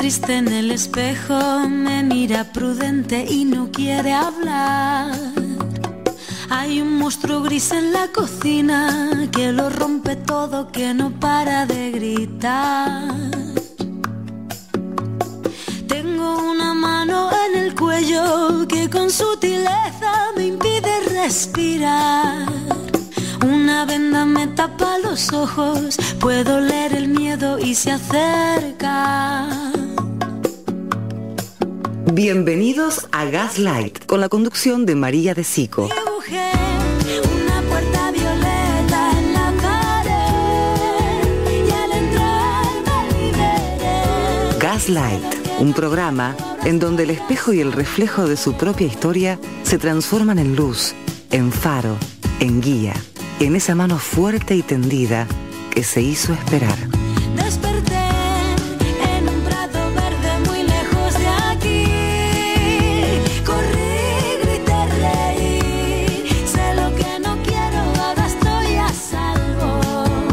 triste en el espejo, me mira prudente y no quiere hablar. Hay un monstruo gris en la cocina que lo rompe todo, que no para de gritar. Tengo una mano en el cuello que con sutileza me impide respirar. Una venda me tapa los ojos, puedo leer el miedo y se acerca. Bienvenidos a Gaslight, con la conducción de María de Sico. Dibujé una puerta violeta en la pared y al entrar me liberé. Gaslight, un programa en donde el espejo y el reflejo de su propia historia se transforman en luz, en faro, en guía, en esa mano fuerte y tendida que se hizo esperar. Desperté en un prado verde muy lejos de aquí. Corrí, grité, reí. Sé lo que no quiero, ahora estoy a salvo.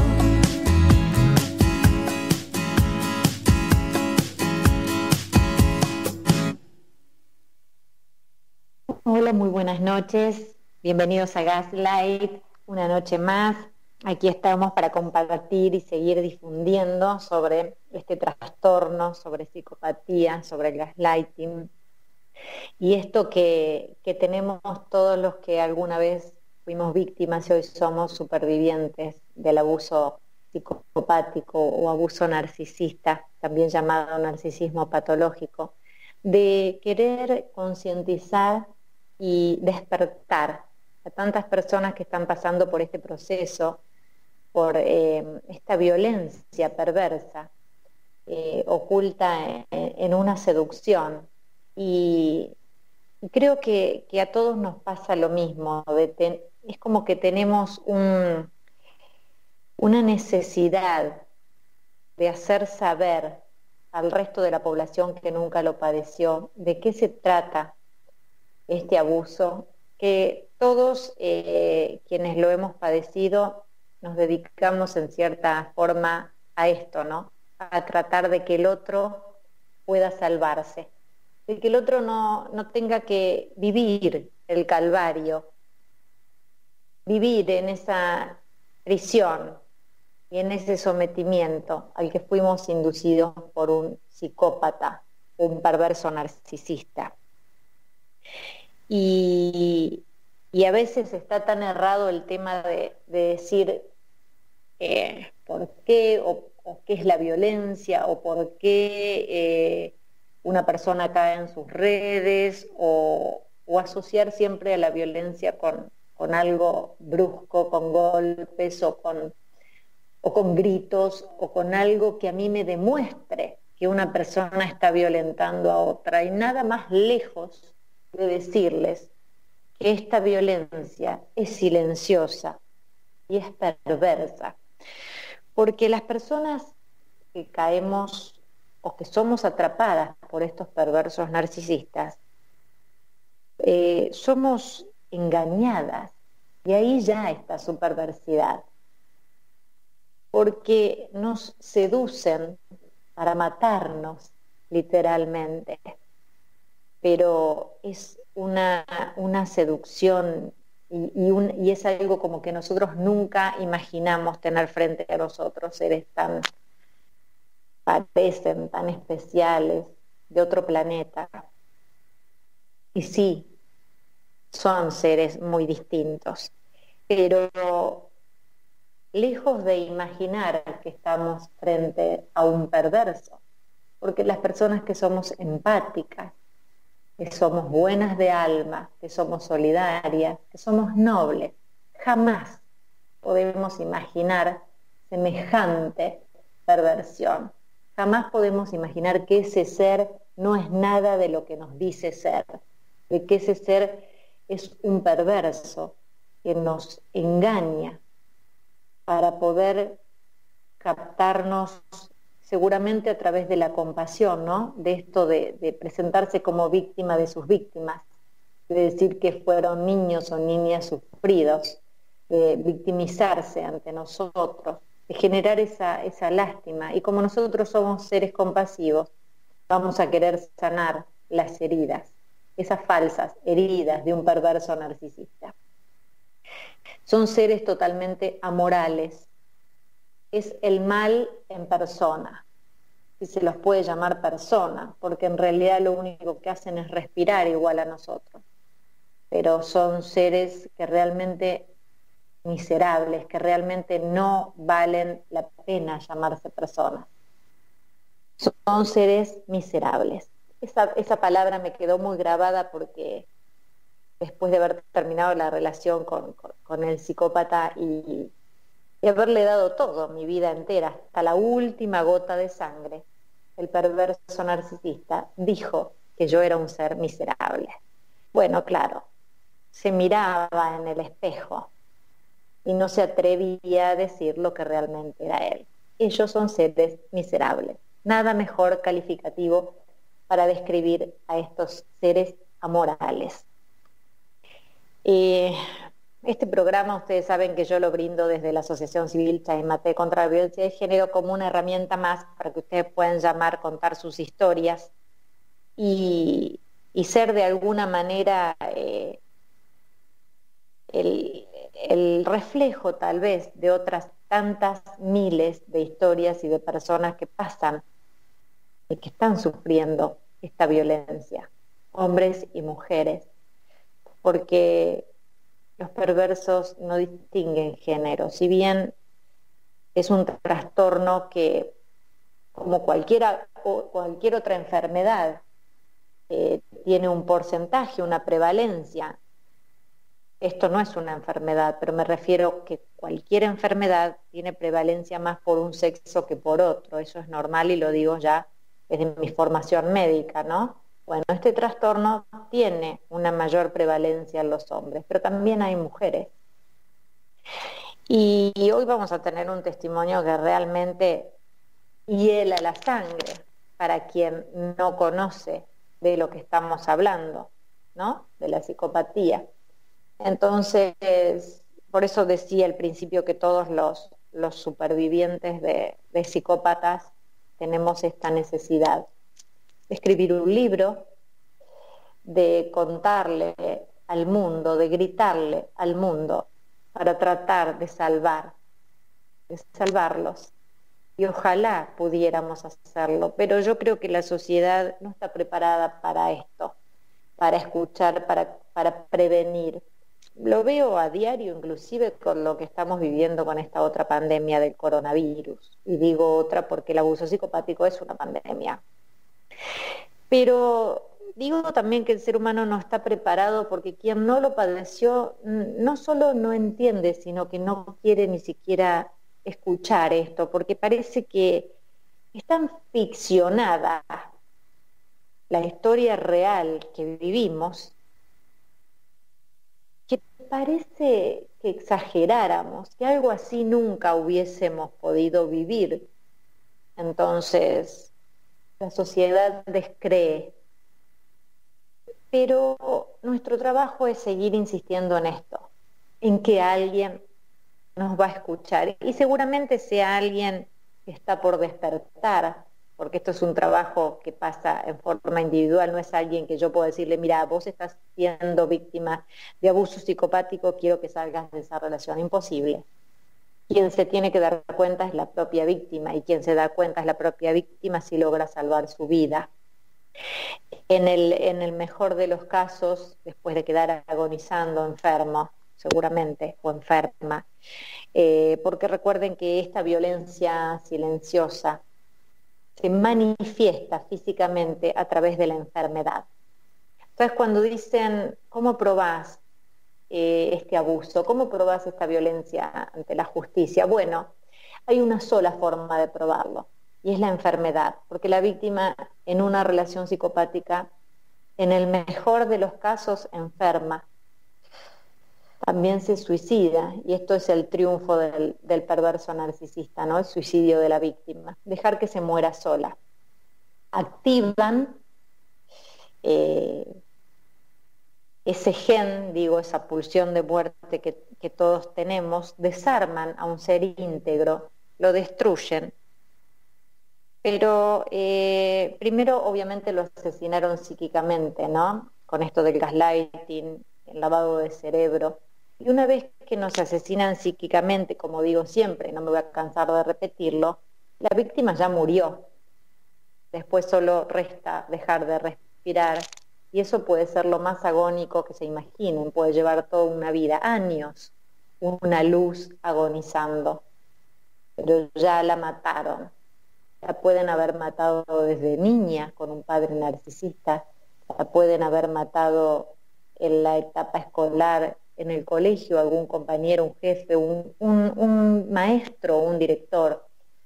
Hola, muy buenas noches. Bienvenidos a Gaslight. Una noche más, aquí estamos para compartir y seguir difundiendo sobre este trastorno, sobre psicopatía, sobre el gaslighting. Y esto que tenemos todos los que alguna vez fuimos víctimas y hoy somos supervivientes del abuso psicopático o abuso narcisista, también llamado narcisismo patológico, de querer concientizar y despertar a tantas personas que están pasando por este proceso, por esta violencia perversa, oculta en una seducción. Y creo que a todos nos pasa lo mismo, es como que tenemos una necesidad de hacer saber al resto de la población que nunca lo padeció de qué se trata este abuso, que todos quienes lo hemos padecido nos dedicamos en cierta forma a esto, ¿no? A tratar de que el otro pueda salvarse, de que el otro no tenga que vivir el calvario, vivir en esa prisión y en ese sometimiento al que fuimos inducidos por un psicópata, un perverso narcisista. Y a veces está tan errado el tema de decir por qué o qué es la violencia o por qué una persona cae en sus redes o asociar siempre a la violencia con algo brusco, con golpes o con gritos o con algo que a mí me demuestre que una persona está violentando a otra, y nada más lejos de decirles que esta violencia es silenciosa y es perversa, porque las personas que caemos o que somos atrapadas por estos perversos narcisistas, somos engañadas, y ahí ya está su perversidad, porque nos seducen para matarnos, literalmente, pero es una seducción y es algo como que nosotros nunca imaginamos tener frente a nosotros, seres parecen tan especiales, de otro planeta. Y sí, son seres muy distintos, pero lejos de imaginar que estamos frente a un perverso, porque las personas que somos empáticas, que somos buenas de alma, que somos solidarias, que somos nobles, jamás podemos imaginar semejante perversión. Jamás podemos imaginar que ese ser no es nada de lo que nos dice ser, de que ese ser es un perverso que nos engaña para poder captarnos seguramente a través de la compasión, ¿no? De esto de presentarse como víctima de sus víctimas, de decir que fueron niños o niñas sufridos, de victimizarse ante nosotros, de generar esa lástima. Y como nosotros somos seres compasivos, vamos a querer sanar las heridas, esas falsas heridas de un perverso narcisista. Son seres totalmente amorales, es el mal en persona, si se los puede llamar persona, porque en realidad lo único que hacen es respirar igual a nosotros, pero son seres que realmente miserables, que realmente no valen la pena llamarse personas. Son seres miserables. Esa palabra me quedó muy grabada porque después de haber terminado la relación con el psicópata y haberle dado todo, mi vida entera, hasta la última gota de sangre, el perverso narcisista dijo que yo era un ser miserable. Bueno, claro, se miraba en el espejo y no se atrevía a decir lo que realmente era él. Ellos son seres miserables. Nada mejor calificativo para describir a estos seres amorales. Este programa, ustedes saben que yo lo brindo desde la Asociación Civil Chaimate contra la Violencia de Género como una herramienta más para que ustedes puedan llamar, contar sus historias y ser de alguna manera el reflejo tal vez de otras tantas miles de historias y de personas que pasan y que están sufriendo esta violencia, hombres y mujeres, porque los perversos no distinguen género, si bien es un trastorno que, como cualquier otra enfermedad, tiene un porcentaje, una prevalencia. Esto no es una enfermedad, pero me refiero que cualquier enfermedad tiene prevalencia más por un sexo que por otro. Eso es normal y lo digo ya desde mi formación médica, ¿no? Bueno, este trastorno tiene una mayor prevalencia en los hombres, pero también hay mujeres. Y hoy vamos a tener un testimonio que realmente hiela la sangre para quien no conoce de lo que estamos hablando, ¿no? De la psicopatía. Entonces, por eso decía al principio que todos los supervivientes de psicópatas tenemos esta necesidad de escribir un libro, de contarle al mundo, de gritarle al mundo para tratar de salvarlos. Y ojalá pudiéramos hacerlo, pero yo creo que la sociedad no está preparada para esto, para escuchar, para prevenir. Lo veo a diario, inclusive con lo que estamos viviendo con esta otra pandemia del coronavirus. Y digo otra porque el abuso psicopático es una pandemia. Pero digo también que el ser humano no está preparado porque quien no lo padeció no solo no entiende, sino que no quiere ni siquiera escuchar esto, porque parece que es tan ficcionada la historia real que vivimos que parece que exageráramos, que algo así nunca hubiésemos podido vivir. Entonces, la sociedad descree. Pero nuestro trabajo es seguir insistiendo en esto, en que alguien nos va a escuchar. Y seguramente sea alguien que está por despertar, porque esto es un trabajo que pasa en forma individual, no es alguien que yo puedo decirle, mira, vos estás siendo víctima de abuso psicopático, quiero que salgas de esa relación. Imposible. Quien se tiene que dar cuenta es la propia víctima, y quien se da cuenta es la propia víctima si logra salvar su vida. En el mejor de los casos, después de quedar agonizando, enfermo, seguramente, o enferma, porque recuerden que esta violencia silenciosa se manifiesta físicamente a través de la enfermedad. Entonces, cuando dicen, ¿cómo probás este abuso? ¿Cómo probás esta violencia ante la justicia? Bueno, hay una sola forma de probarlo, y es la enfermedad, porque la víctima en una relación psicopática, en el mejor de los casos, enferma, también se suicida, y esto es el triunfo del perverso narcisista, ¿no? El suicidio de la víctima, dejar que se muera sola. Activan ese gen, digo, esa pulsión de muerte que todos tenemos, desarman a un ser íntegro, lo destruyen, Pero primero obviamente lo asesinaron psíquicamente, ¿no? Con esto del gaslighting, el lavado de cerebro. Y una vez que nos asesinan psíquicamente, como digo siempre, no me voy a cansar de repetirlo, la víctima ya murió. Después solo resta dejar de respirar y eso puede ser lo más agónico que se imaginen, puede llevar toda una vida, años, una luz agonizando, pero ya la mataron. La pueden haber matado desde niña con un padre narcisista, la pueden haber matado en la etapa escolar, en el colegio, algún compañero, un jefe, un maestro, un director,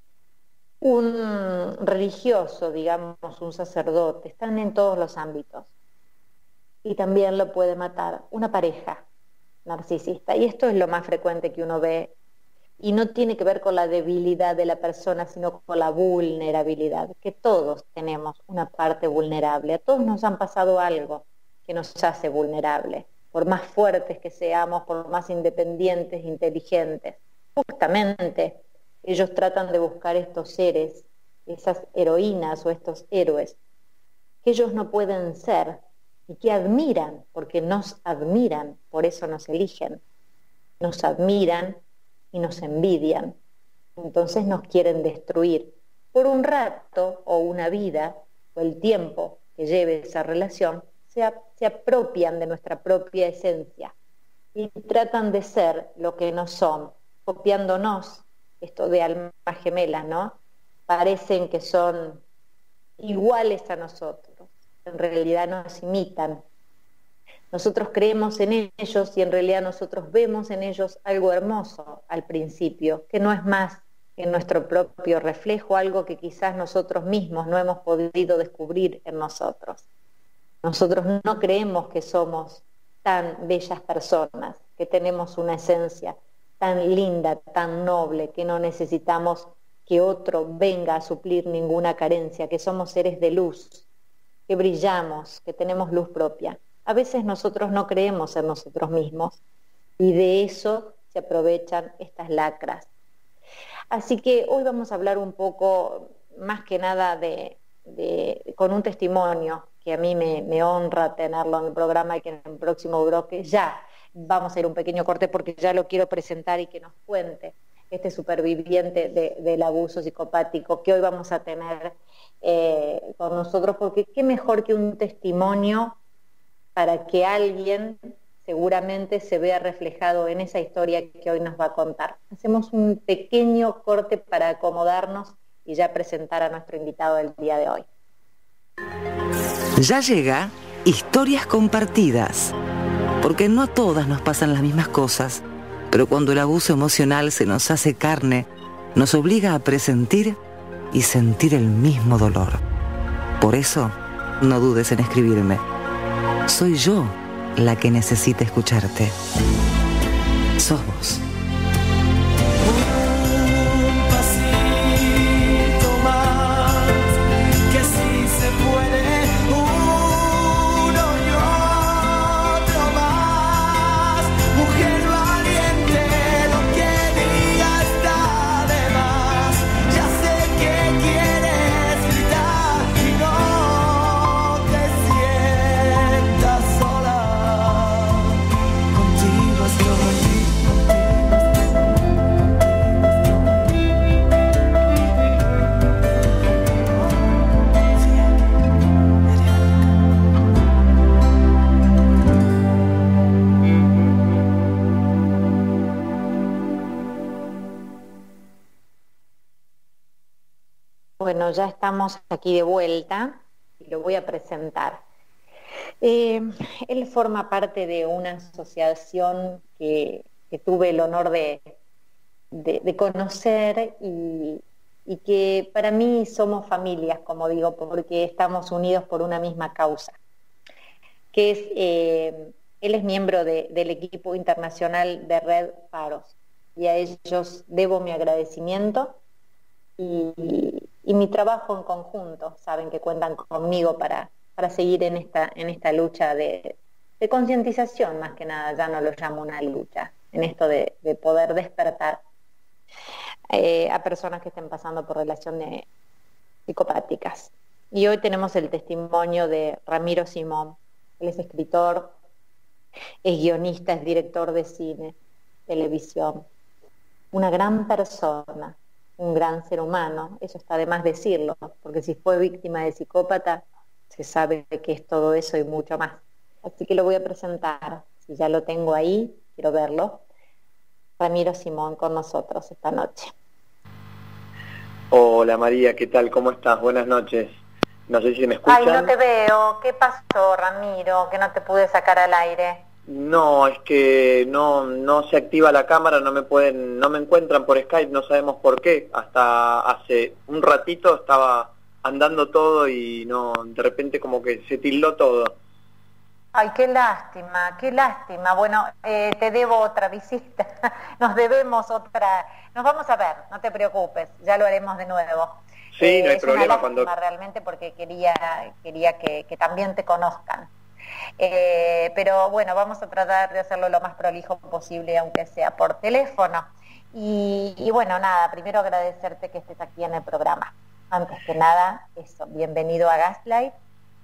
un religioso, digamos, un sacerdote, están en todos los ámbitos. Y también lo puede matar una pareja narcisista. Y esto es lo más frecuente que uno ve. Y no tiene que ver con la debilidad de la persona, sino con la vulnerabilidad, que todos tenemos una parte vulnerable. A todos nos han pasado algo que nos hace vulnerables, por más fuertes que seamos, por más independientes, inteligentes. Justamente ellos tratan de buscar estos seres, esas heroínas o estos héroes, que ellos no pueden ser y que admiran, porque nos admiran, por eso nos eligen. Nos admiran y nos envidian. Entonces nos quieren destruir. Por un rato o una vida o el tiempo que lleve esa relación, se apropian de nuestra propia esencia y tratan de ser lo que no son, copiándonos, esto de almas gemelas, ¿no? Parecen que son iguales a nosotros, en realidad nos imitan. Nosotros creemos en ellos y en realidad nosotros vemos en ellos algo hermoso al principio, que no es más que nuestro propio reflejo, algo que quizás nosotros mismos no hemos podido descubrir en nosotros. Nosotros no creemos que somos tan bellas personas, que tenemos una esencia tan linda, tan noble, que no necesitamos que otro venga a suplir ninguna carencia, que somos seres de luz, que brillamos, que tenemos luz propia. A veces nosotros no creemos en nosotros mismos y de eso se aprovechan estas lacras. Así que hoy vamos a hablar un poco, más que nada, con un testimonio que a mí me honra tenerlo en el programa y que en el próximo bloque ya vamos a ir un pequeño corte porque ya lo quiero presentar y que nos cuente este superviviente del abuso psicopático que hoy vamos a tener con nosotros, porque qué mejor que un testimonio para que alguien seguramente se vea reflejado en esa historia que hoy nos va a contar. Hacemos un pequeño corte para acomodarnos y ya presentar a nuestro invitado del día de hoy. Ya llega Historias Compartidas, porque no a todas nos pasan las mismas cosas, pero cuando el abuso emocional se nos hace carne, nos obliga a presentir y sentir el mismo dolor. Por eso, no dudes en escribirme. Soy yo la que necesita escucharte. Sos vos. Un pasito más, que sí se puede, uno y otro más. Mujer valiente, lo que diga está de más. Ya sé que quieres gritar y no te sientas sola. Contigo estoy. Bueno, ya estamos aquí de vuelta y lo voy a presentar. Él forma parte de una asociación que tuve el honor de conocer y que para mí somos familias, como digo, porque estamos unidos por una misma causa, que es, él es miembro del equipo internacional de Red Faros y a ellos debo mi agradecimiento y mi trabajo en conjunto. Saben que cuentan conmigo para seguir en esta lucha de concientización, más que nada, ya no lo llamo una lucha, en esto de poder despertar a personas que estén pasando por relación psicopáticas. Y hoy tenemos el testimonio de Ramiro Simón. Él es escritor, es guionista, es director de cine, televisión. Una gran persona, un gran ser humano, eso está de más decirlo, porque si fue víctima de psicópata, se sabe que es todo eso y mucho más. Así que lo voy a presentar, si ya lo tengo ahí, quiero verlo. Ramiro Simón con nosotros esta noche. Hola María, ¿qué tal? ¿Cómo estás? Buenas noches. No sé si me escuchan. Ay, no te veo. ¿Qué pasó, Ramiro? Que no te pude sacar al aire. No, es que no se activa la cámara, no me encuentran por Skype, no sabemos por qué. Hasta hace un ratito estaba andando todo y no, de repente como que se tildó todo. Ay, qué lástima, qué lástima. Bueno, te debo otra visita, nos debemos otra. Nos vamos a ver, no te preocupes, ya lo haremos de nuevo. Sí, no hay es problema. una lástima realmente porque quería que también te conozcan. Pero bueno, vamos a tratar de hacerlo lo más prolijo posible, aunque sea por teléfono. Y bueno, nada, primero agradecerte que estés aquí en el programa. Antes que nada, eso, bienvenido a Gaslight.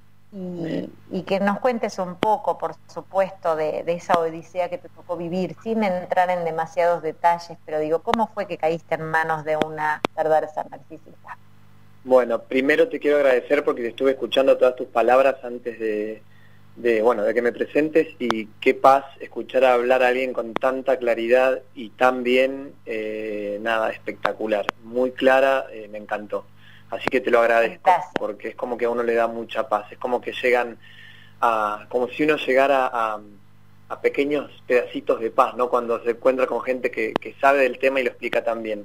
Y que nos cuentes un poco, por supuesto, de esa odisea que te tocó vivir, sin entrar en demasiados detalles, pero digo, ¿cómo fue que caíste en manos de una perversa narcisista? Bueno, primero te quiero agradecer porque te estuve escuchando todas tus palabras antes de que me presentes, y qué paz escuchar hablar a alguien con tanta claridad y tan bien, espectacular, muy clara, me encantó. Así que te lo agradezco. Gracias. Porque es como que a uno le da mucha paz, es como que como si uno llegara a pequeños pedacitos de paz, ¿no? Cuando se encuentra con gente que sabe del tema y lo explica tan bien.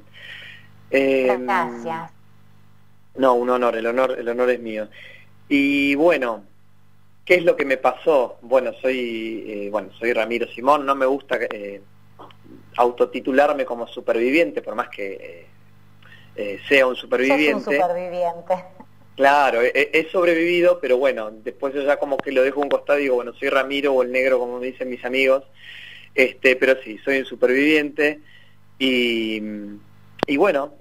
Gracias. No, un honor, el honor es mío. Y bueno, ¿qué es lo que me pasó? Bueno, soy Ramiro Simón, no me gusta autotitularme como superviviente, por más que sea un superviviente. Sos un superviviente. Claro, he sobrevivido, pero bueno, después yo ya como que lo dejo a un costado y digo, bueno, soy Ramiro o el negro, como me dicen mis amigos, pero sí, soy un superviviente y bueno,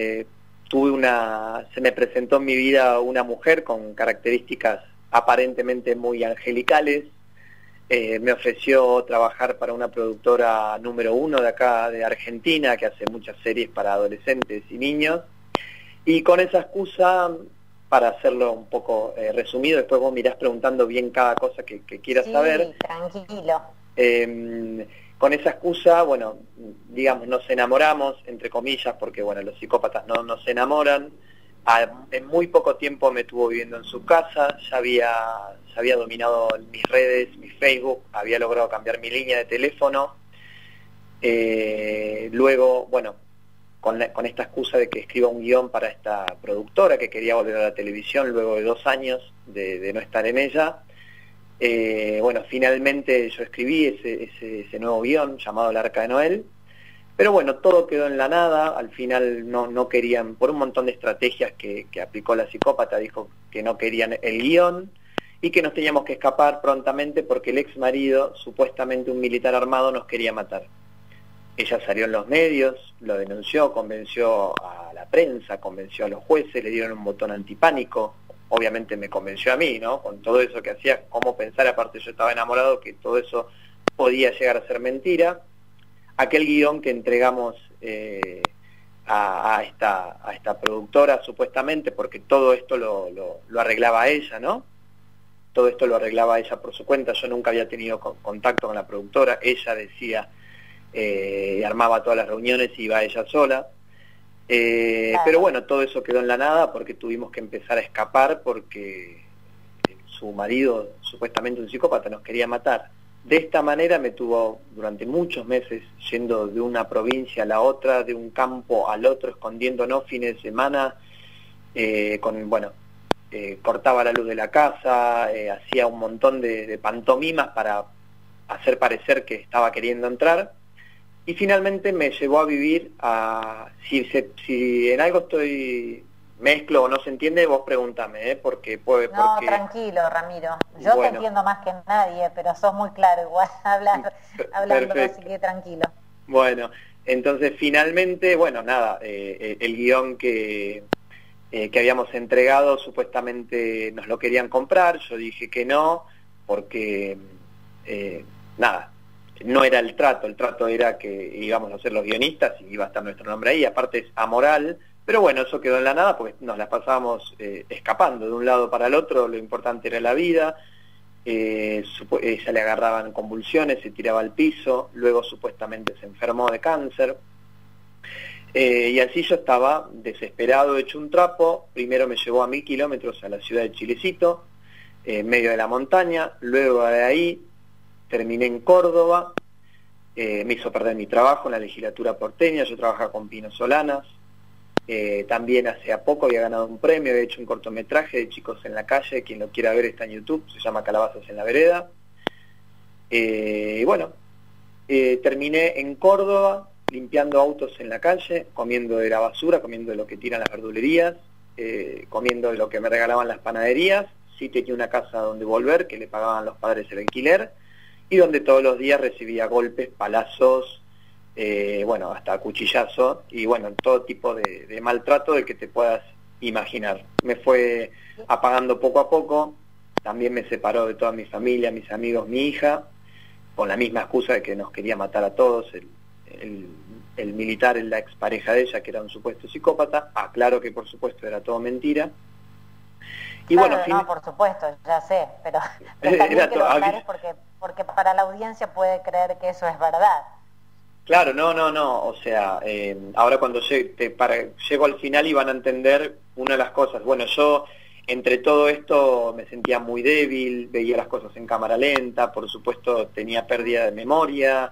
se me presentó en mi vida una mujer con características aparentemente muy angelicales. Me ofreció trabajar para una productora número 1 de acá de Argentina, que hace muchas series para adolescentes y niños, y con esa excusa, para hacerlo un poco resumido, después vos me irás preguntando bien cada cosa que quieras saber. Tranquilo. Con esa excusa, bueno, digamos, nos enamoramos, entre comillas, porque bueno, los psicópatas no se enamoran. En muy poco tiempo me estuvo viviendo en su casa, ya había dominado mis redes, mi Facebook, había logrado cambiar mi línea de teléfono. Luego, bueno, con esta excusa de que escriba un guión para esta productora que quería volver a la televisión luego de 2 años de no estar en ella, bueno, finalmente yo escribí ese nuevo guión llamado El Arca de Noé. Pero bueno, todo quedó en la nada, al final no querían, por un montón de estrategias que aplicó la psicópata, dijo que no querían el guión y que nos teníamos que escapar prontamente porque el ex marido, supuestamente un militar armado, nos quería matar. Ella salió en los medios, lo denunció, convenció a la prensa, convenció a los jueces, le dieron un botón antipánico, obviamente me convenció a mí, ¿no? Con todo eso que hacía, cómo pensar, aparte yo estaba enamorado, que todo eso podía llegar a ser mentira. Aquel guión que entregamos a esta productora, supuestamente, porque todo esto lo arreglaba ella, ¿no? Todo esto lo arreglaba ella por su cuenta, yo nunca había tenido contacto con la productora, ella decía, armaba todas las reuniones y iba ella sola. Claro. Pero bueno, todo eso quedó en la nada porque tuvimos que empezar a escapar porque su marido, supuestamente un psicópata, nos quería matar. De esta manera me tuvo durante muchos meses yendo de una provincia a la otra, de un campo al otro, escondiéndonos fines de semana, cortaba la luz de la casa, hacía un montón de pantomimas para hacer parecer que estaba queriendo entrar, y finalmente me llevó a vivir si en algo mezclo o no se entiende, vos preguntame, porque No, tranquilo, Ramiro. Yo te entiendo más que nadie, pero sos muy claro igual hablando, así que tranquilo. Bueno, entonces finalmente, bueno, nada, el guión que que habíamos entregado, supuestamente nos lo querían comprar. Yo dije que no, porque nada, no era el trato era que íbamos a ser los guionistas y iba a estar nuestro nombre ahí, aparte es amoral, pero bueno, eso quedó en la nada porque nos la pasábamos escapando de un lado para el otro, lo importante era la vida. Ella le agarraban convulsiones, se tiraba al piso, luego supuestamente se enfermó de cáncer, y así yo estaba desesperado, hecho un trapo. Primero me llevó a 1000 kilómetros a la ciudad de Chilecito, en medio de la montaña. Luego de ahí terminé en Córdoba, me hizo perder mi trabajo en la legislatura porteña. Yo trabajaba con Pino Solanas, también hace poco había ganado un premio, había hecho un cortometraje de Chicos en la Calle, quien lo quiera ver está en YouTube, se llama Calabazas en la Vereda. Y bueno, terminé en Córdoba limpiando autos en la calle, comiendo de la basura, comiendo de lo que tiran las verdulerías, comiendo de lo que me regalaban las panaderías. Sí tenía una casa donde volver, que le pagaban los padres el alquiler, y donde todos los días recibía golpes, palazos, bueno, hasta cuchillazo, y bueno, todo tipo de maltrato del que te puedas imaginar. Me fue apagando poco a poco, también me separó de toda mi familia, mis amigos, mi hija, con la misma excusa de que nos quería matar a todos, el militar, la expareja de ella, que era un supuesto psicópata. Aclaro que por supuesto era todo mentira. Y claro, bueno, no, por supuesto, ya sé, pero también que lo aclares porque para la audiencia puede creer que eso es verdad. Claro, no, o sea, ahora cuando llego al final y van a entender una de las cosas. Bueno, yo entre todo esto me sentía muy débil, veía las cosas en cámara lenta, por supuesto tenía pérdida de memoria,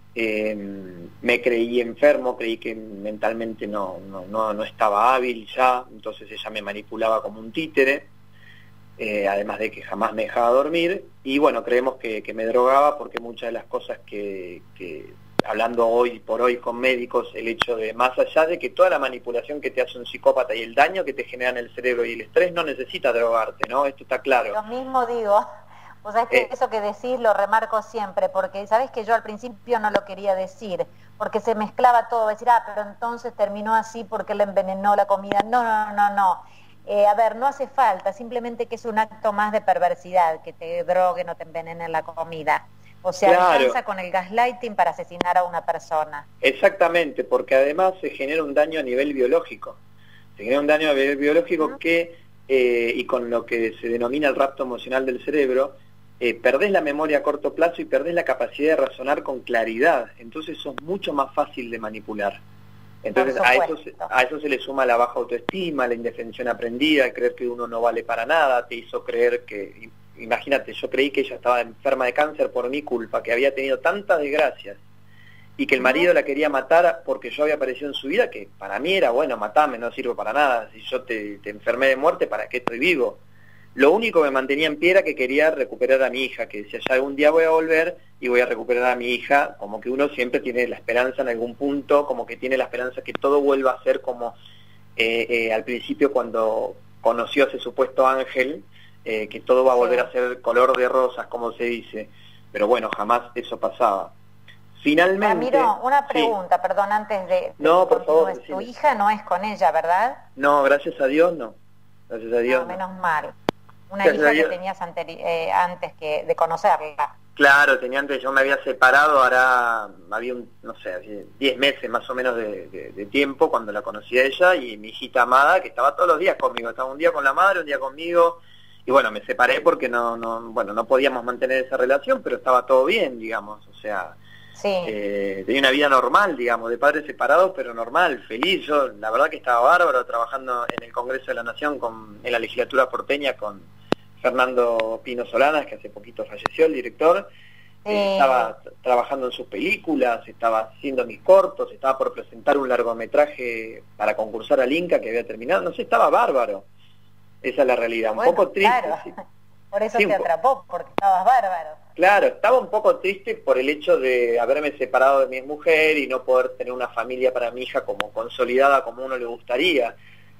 me creí enfermo, creí que mentalmente no estaba hábil ya, entonces ella me manipulaba como un títere, además de que jamás me dejaba dormir. Y bueno, creemos que me drogaba, porque muchas de las cosas que hablando hoy por hoy con médicos, el hecho de, más allá de que toda la manipulación que te hace un psicópata y el daño que te genera en el cerebro y el estrés, no necesita drogarte, ¿no? Esto está claro. Lo mismo digo. O sea, es que eso que decís lo remarco siempre, porque sabés que yo al principio no lo quería decir, porque se mezclaba todo, decir, pero entonces terminó así porque le envenenó la comida. No. A ver, no hace falta, simplemente que es un acto más de perversidad, que te droguen o te envenenen la comida. O sea, claro, alcanza con el gaslighting para asesinar a una persona. Exactamente, porque además se genera un daño a nivel biológico. Se genera un daño a nivel biológico que, y con lo que se denomina el rapto emocional del cerebro, perdés la memoria a corto plazo y perdés la capacidad de razonar con claridad. Entonces sos mucho más fácil de manipular. Entonces a eso se le suma la baja autoestima, la indefensión aprendida, el creer que uno no vale para nada. Te hizo creer que, imagínate, yo creí que ella estaba enferma de cáncer por mi culpa, que había tenido tantas desgracias, y que el marido la quería matar porque yo había aparecido en su vida, que para mí era, bueno, matame, no sirvo para nada. Si yo te enfermé de muerte, ¿para qué estoy vivo? Lo único que me mantenía en pie era que quería recuperar a mi hija, que decía, ya algún día voy a volver y voy a recuperar a mi hija. Como que uno siempre tiene la esperanza en algún punto, como que tiene la esperanza que todo vuelva a ser como al principio cuando conoció a ese supuesto ángel, que todo va a volver a ser color de rosas, como se dice. Pero bueno, jamás eso pasaba. Finalmente... Ramiro, una pregunta, perdón, antes de no, por favor, tu hija no es con ella, ¿verdad? No, gracias a Dios no. Gracias a Dios. No, menos mal. Una hija que tenías antes de conocerla. Claro, tenía antes, yo me había separado, ahora había no sé, 10 meses más o menos de tiempo cuando la conocí a ella, y mi hijita amada, que estaba todos los días conmigo, estaba un día con la madre, un día conmigo, y bueno, me separé porque no podíamos mantener esa relación, pero estaba todo bien, digamos, o sea, sí. Tenía una vida normal, digamos, de padres separados, pero normal, feliz. Yo la verdad que estaba bárbaro, trabajando en el Congreso de la Nación, en la legislatura porteña, con Fernando Pino Solanas, que hace poquito falleció, el director. Estaba trabajando en sus películas, estaba haciendo mis cortos, estaba por presentar un largometraje para concursar al Inca que había terminado, no sé, estaba bárbaro. Esa es la realidad, un poco triste. Claro. Sí. Por eso te atrapó, porque estabas bárbaro. Claro, estaba un poco triste por el hecho de haberme separado de mi mujer y no poder tener una familia para mi hija como consolidada como uno le gustaría.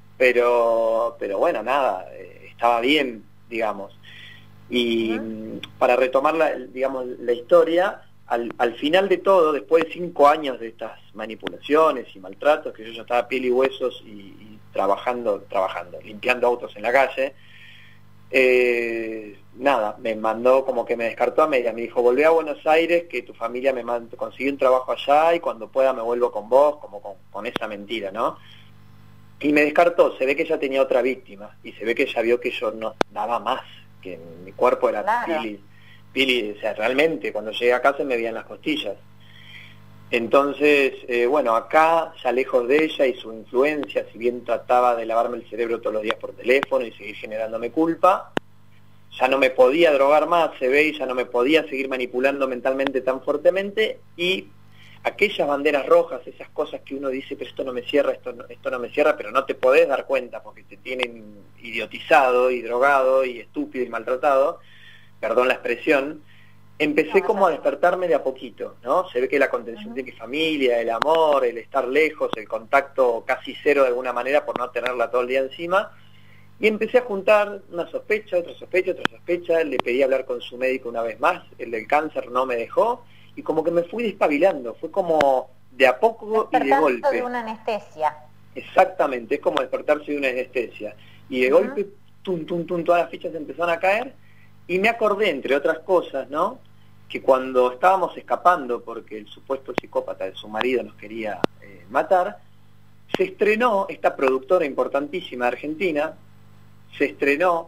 Pero bueno, nada, estaba bien, digamos. Y para retomar la historia, al final de todo, después de 5 años de estas manipulaciones y maltratos, que yo ya estaba piel y huesos y trabajando, limpiando autos en la calle. Nada, me mandó, como que me descartó a media, me dijo, volvé a Buenos Aires, que tu familia me consiguió un trabajo allá y cuando pueda me vuelvo con vos, como con esa mentira, ¿no? Y me descartó, se ve que ella tenía otra víctima, y se ve que ella vio que yo no daba más, que mi cuerpo era pili, o sea, realmente, cuando llegué a casa me veían las costillas. Entonces, bueno, acá, ya lejos de ella y su influencia, si bien trataba de lavarme el cerebro todos los días por teléfono y seguir generándome culpa, ya no me podía drogar más, se ve, y ya no me podía seguir manipulando mentalmente tan fuertemente, y aquellas banderas rojas, esas cosas que uno dice, pero esto no me cierra, esto no me cierra, pero no te podés dar cuenta porque te tienen idiotizado y drogado y estúpido y maltratado, perdón la expresión. Empecé como a despertarme de a poquito, ¿no? Se ve que la contención de mi familia, el amor, el estar lejos, el contacto casi cero de alguna manera por no tenerla todo el día encima, y empecé a juntar una sospecha, otra sospecha, otra sospecha, le pedí hablar con su médico una vez más, el del cáncer no me dejó, y como que me fui despabilando, fue como de a poco y de golpe. De una anestesia. Exactamente, es como despertarse de una anestesia. Y de golpe, tum, tum, tum, todas las fichas empezaron a caer, y me acordé, entre otras cosas, ¿no?, que cuando estábamos escapando porque el supuesto psicópata de su marido nos quería matar, se estrenó esta productora importantísima de Argentina, estrenó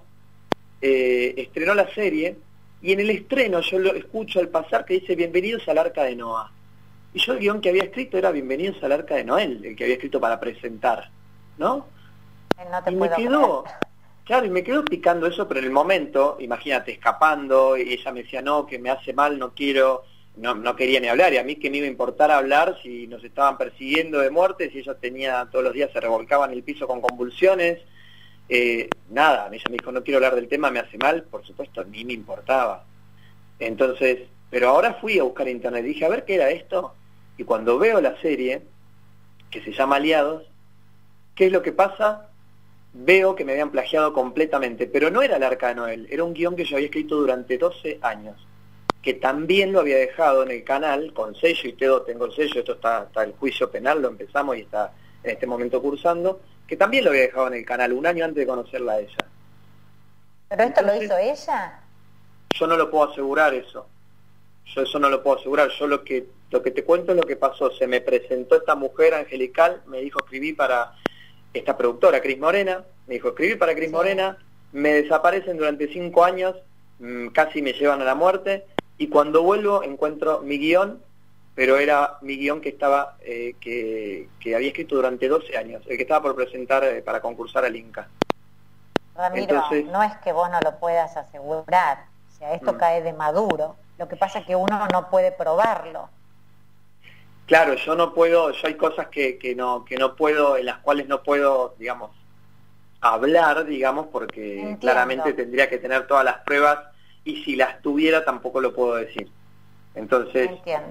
la serie, y en el estreno yo lo escucho al pasar que dice Bienvenidos al Arca de Noé. Y yo el guión que había escrito era Bienvenidos al Arca de Noé, el que había escrito para presentar, ¿no? No te y puedo me quedó... creer. Claro, y me quedó picando eso, pero en el momento, imagínate, escapando, y ella me decía, no, que me hace mal, no quiero, no quería ni hablar, y a mí que me iba a importar hablar si nos estaban persiguiendo de muerte, si ella tenía, todos los días se revolcaba en el piso con convulsiones, nada, ella me dijo, no quiero hablar del tema, me hace mal, por supuesto, ni me importaba. Entonces, pero ahora fui a buscar en internet, dije, a ver qué era esto, y cuando veo la serie, que se llama Aliados, ¿qué es lo que pasa? Veo que me habían plagiado completamente, pero no era el Arca de Noé, era un guión que yo había escrito durante 12 años, que también lo había dejado en el canal con sello, y tengo el sello, esto está el juicio penal, lo empezamos y está en este momento cursando, que también lo había dejado en el canal un año antes de conocerla a ella. ¿Pero esto Entonces, lo hizo ella? Yo no lo puedo asegurar eso, yo eso no lo puedo asegurar, yo lo que te cuento es lo que pasó, se me presentó esta mujer angelical, me dijo escribí para... esta productora, Cris Morena, me dijo, escribí para Cris Morena, me desaparecen durante 5 años, casi me llevan a la muerte, y cuando vuelvo encuentro mi guión, pero era mi guión que estaba, que había escrito durante 12 años, el que estaba por presentar para concursar al Inca. Ramiro, Entonces, no es que vos no lo puedas asegurar, o sea, esto cae de maduro, lo que pasa es que uno no puede probarlo. Claro, yo no puedo, yo hay cosas que no puedo, en las cuales no puedo, digamos, hablar, digamos, porque Entiendo. claramente tendría que tener todas las pruebas, y si las tuviera tampoco lo puedo decir. Entonces,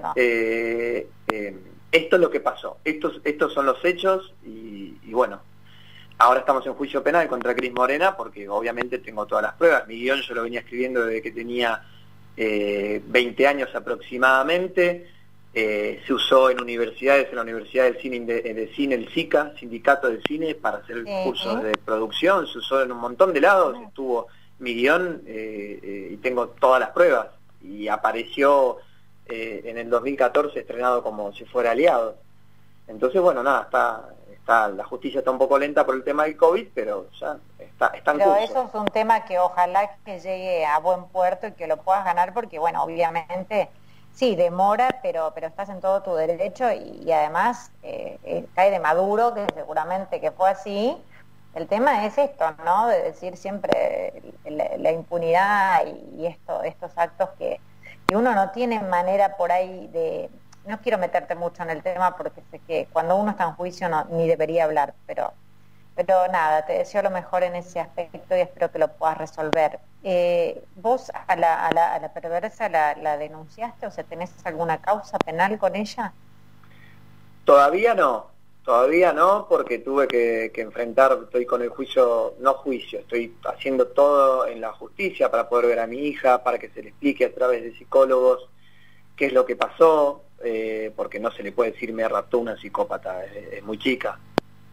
esto es lo que pasó, estos son los hechos, y bueno, ahora estamos en juicio penal contra Cris Morena, porque obviamente tengo todas las pruebas, mi guión yo lo venía escribiendo desde que tenía 20 años aproximadamente. Se usó en universidades, en la Universidad del Cine, de Cine, el SICA, Sindicato de Cine, para hacer cursos de producción, se usó en un montón de lados, estuvo mi guión y tengo todas las pruebas, y apareció en el 2014 estrenado como si fuera Aliados. Entonces, bueno, nada, la justicia está un poco lenta por el tema del COVID, pero ya está en curso. Pero eso es un tema que ojalá que llegue a buen puerto y que lo puedas ganar, porque, bueno, obviamente... Sí, demora, pero estás en todo tu derecho, y además cae de maduro, que seguramente que fue así. El tema es esto, ¿no? De decir siempre la impunidad y estos actos que uno no tiene manera por ahí de... No quiero meterte mucho en el tema porque sé que cuando uno está en juicio ni debería hablar, pero nada, te deseo lo mejor en ese aspecto y espero que lo puedas resolver. ¿Vos a la perversa la denunciaste? O sea, ¿tenés alguna causa penal con ella? Todavía no, porque tuve que enfrentar, estoy con el juicio, estoy haciendo todo en la justicia para poder ver a mi hija, para que se le explique a través de psicólogos qué es lo que pasó, porque no se le puede decir me raptó una psicópata, es muy chica.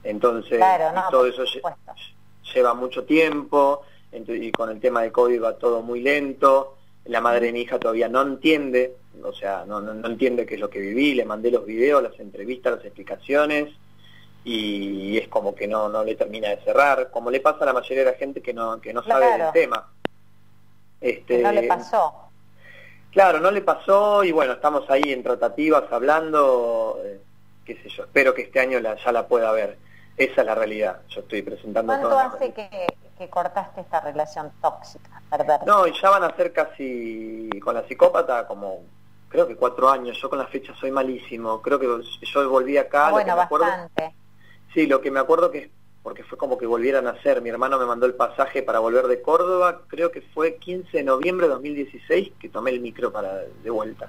Entonces, claro, no, todo por eso supuesto. lleva mucho tiempo, y con el tema de COVID va todo muy lento. La madre de mi hija todavía no entiende, o sea, no entiende qué es lo que viví. Le mandé los videos, las entrevistas, las explicaciones, y es como que no le termina de cerrar, como le pasa a la mayoría de la gente que no sabe Claro. del tema. Que no le pasó. Claro, no le pasó, y bueno, estamos ahí en tratativas hablando, qué sé yo, espero que este año ya la pueda ver. Esa es la realidad. Yo estoy presentando ¿Cuánto toda hace que cortaste esta relación tóxica, perversa? No, y ya van a ser casi, con la psicópata, como, creo que 4 años. Yo con las fechas soy malísimo. Creo que yo volví acá, lo que Bueno, me acuerdo, bastante. sí, lo que me acuerdo que es, porque fue como que volvieran a nacer. Mi hermano me mandó el pasaje para volver de Córdoba, creo que fue 15 de noviembre de 2016 que tomé el micro de vuelta.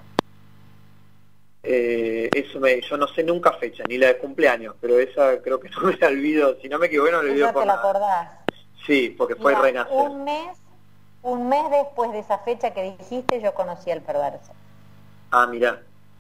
Yo no sé nunca fecha, ni la de cumpleaños, pero esa creo que no me la olvido. Si no me equivoco, no la olvido ¿Esa por te la nada. acordás? Sí, porque fue Mira, renacer. un mes después de esa fecha que dijiste, yo conocí al perverso. Ah, mirá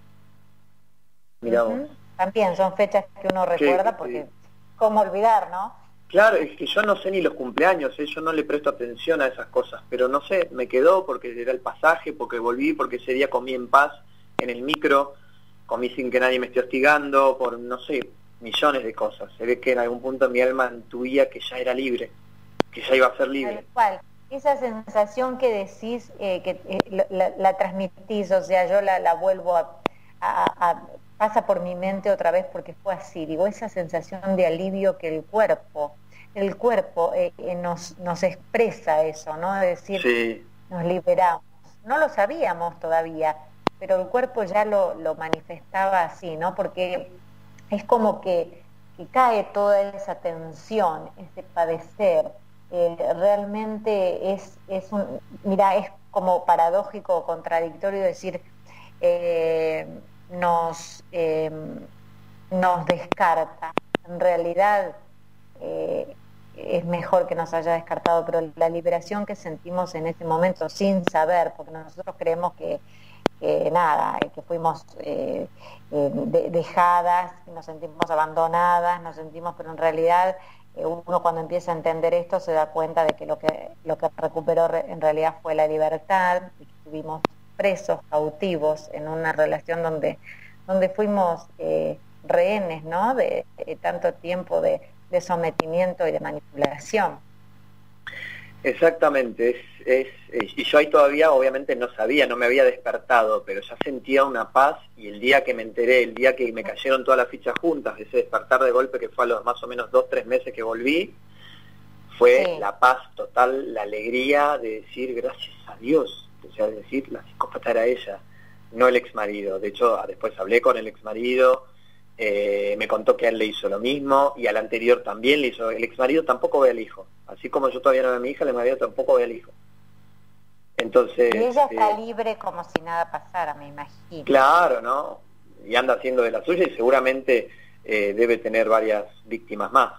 vos. Ujú. También son fechas que uno recuerda porque, ¿cómo olvidar, no? Claro, es que yo no sé ni los cumpleaños, yo no le presto atención a esas cosas, pero no sé, me quedó porque era el pasaje, porque volví, porque ese día comí en paz en el micro, comí sin que nadie me esté hostigando, por, no sé, millones de cosas. Se ve que en algún punto mi alma intuía que ya era libre, que ya iba a ser libre. Tal cual. Esa sensación que decís, la transmitís, o sea, yo la vuelvo pasa por mi mente otra vez porque fue así, digo, esa sensación de alivio que el cuerpo nos expresa eso, ¿no? Es decir, Sí. nos liberamos. No lo sabíamos todavía, pero el cuerpo ya lo manifestaba así, ¿no? Porque es como que cae toda esa tensión, ese padecer. Realmente es como paradójico o contradictorio decir, nos descarta. En realidad es mejor que nos haya descartado, pero la liberación que sentimos en ese momento sin saber, porque nosotros creemos que fuimos dejadas, nos sentimos abandonadas, pero en realidad uno cuando empieza a entender esto se da cuenta de que lo que recuperó en realidad fue la libertad, y que estuvimos presos, cautivos en una relación donde fuimos rehenes, ¿no? de tanto tiempo de sometimiento y de manipulación. Exactamente, y yo ahí todavía obviamente no sabía, no me había despertado, pero ya sentía una paz, y el día que me enteré, el día que me cayeron todas las fichas juntas, ese despertar de golpe que fue a los más o menos 2-3 meses que volví, fue Sí. la paz total, la alegría de decir gracias a Dios, o sea, decir la psicópata era ella, no el exmarido. De hecho, después hablé con el exmarido, me contó que a él le hizo lo mismo, y al anterior también le hizo. El exmarido tampoco ve al hijo, así como yo todavía no veo a mi hija, el exmarido tampoco ve al hijo. Entonces, Y ella está libre como si nada pasara, me imagino. claro, ¿no? Y anda haciendo de la suya, y seguramente debe tener varias víctimas más.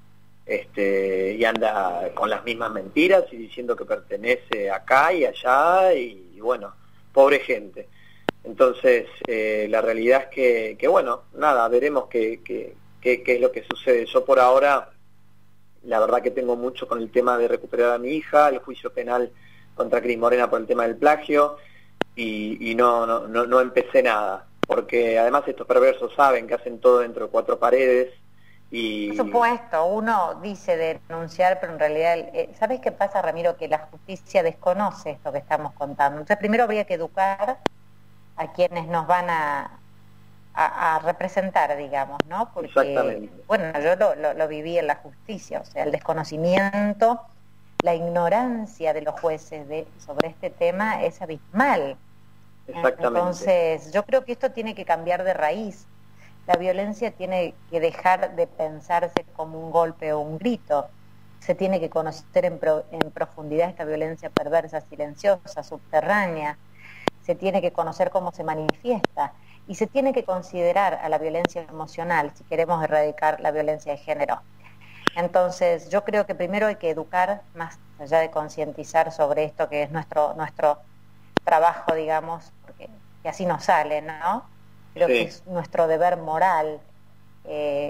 Y anda con las mismas mentiras y diciendo que pertenece acá y allá, y bueno, pobre gente. Entonces, la realidad es que bueno, nada, veremos qué es lo que sucede. Yo por ahora, la verdad que tengo mucho con el tema de recuperar a mi hija, el juicio penal contra Cris Morena por el tema del plagio, y no empecé nada, porque además estos perversos saben que hacen todo dentro de 4 paredes. Y... Por supuesto, uno dice denunciar, pero en realidad, ¿sabes qué pasa, Ramiro? Que la justicia desconoce esto que estamos contando. Entonces, primero habría que educar a quienes nos van a representar, digamos, ¿no? Porque, bueno, yo lo viví en la justicia, o sea, el desconocimiento, la ignorancia de los jueces sobre este tema es abismal. Exactamente. Entonces, yo creo que esto tiene que cambiar de raíz. La violencia tiene que dejar de pensarse como un golpe o un grito. Se tiene que conocer en profundidad esta violencia perversa, silenciosa, subterránea. Se tiene que conocer cómo se manifiesta, y se tiene que considerar a la violencia emocional si queremos erradicar la violencia de género. Entonces, yo creo que primero hay que educar, más allá de concientizar sobre esto, que es nuestro trabajo, digamos, porque así nos sale, ¿no? Creo que es nuestro deber moral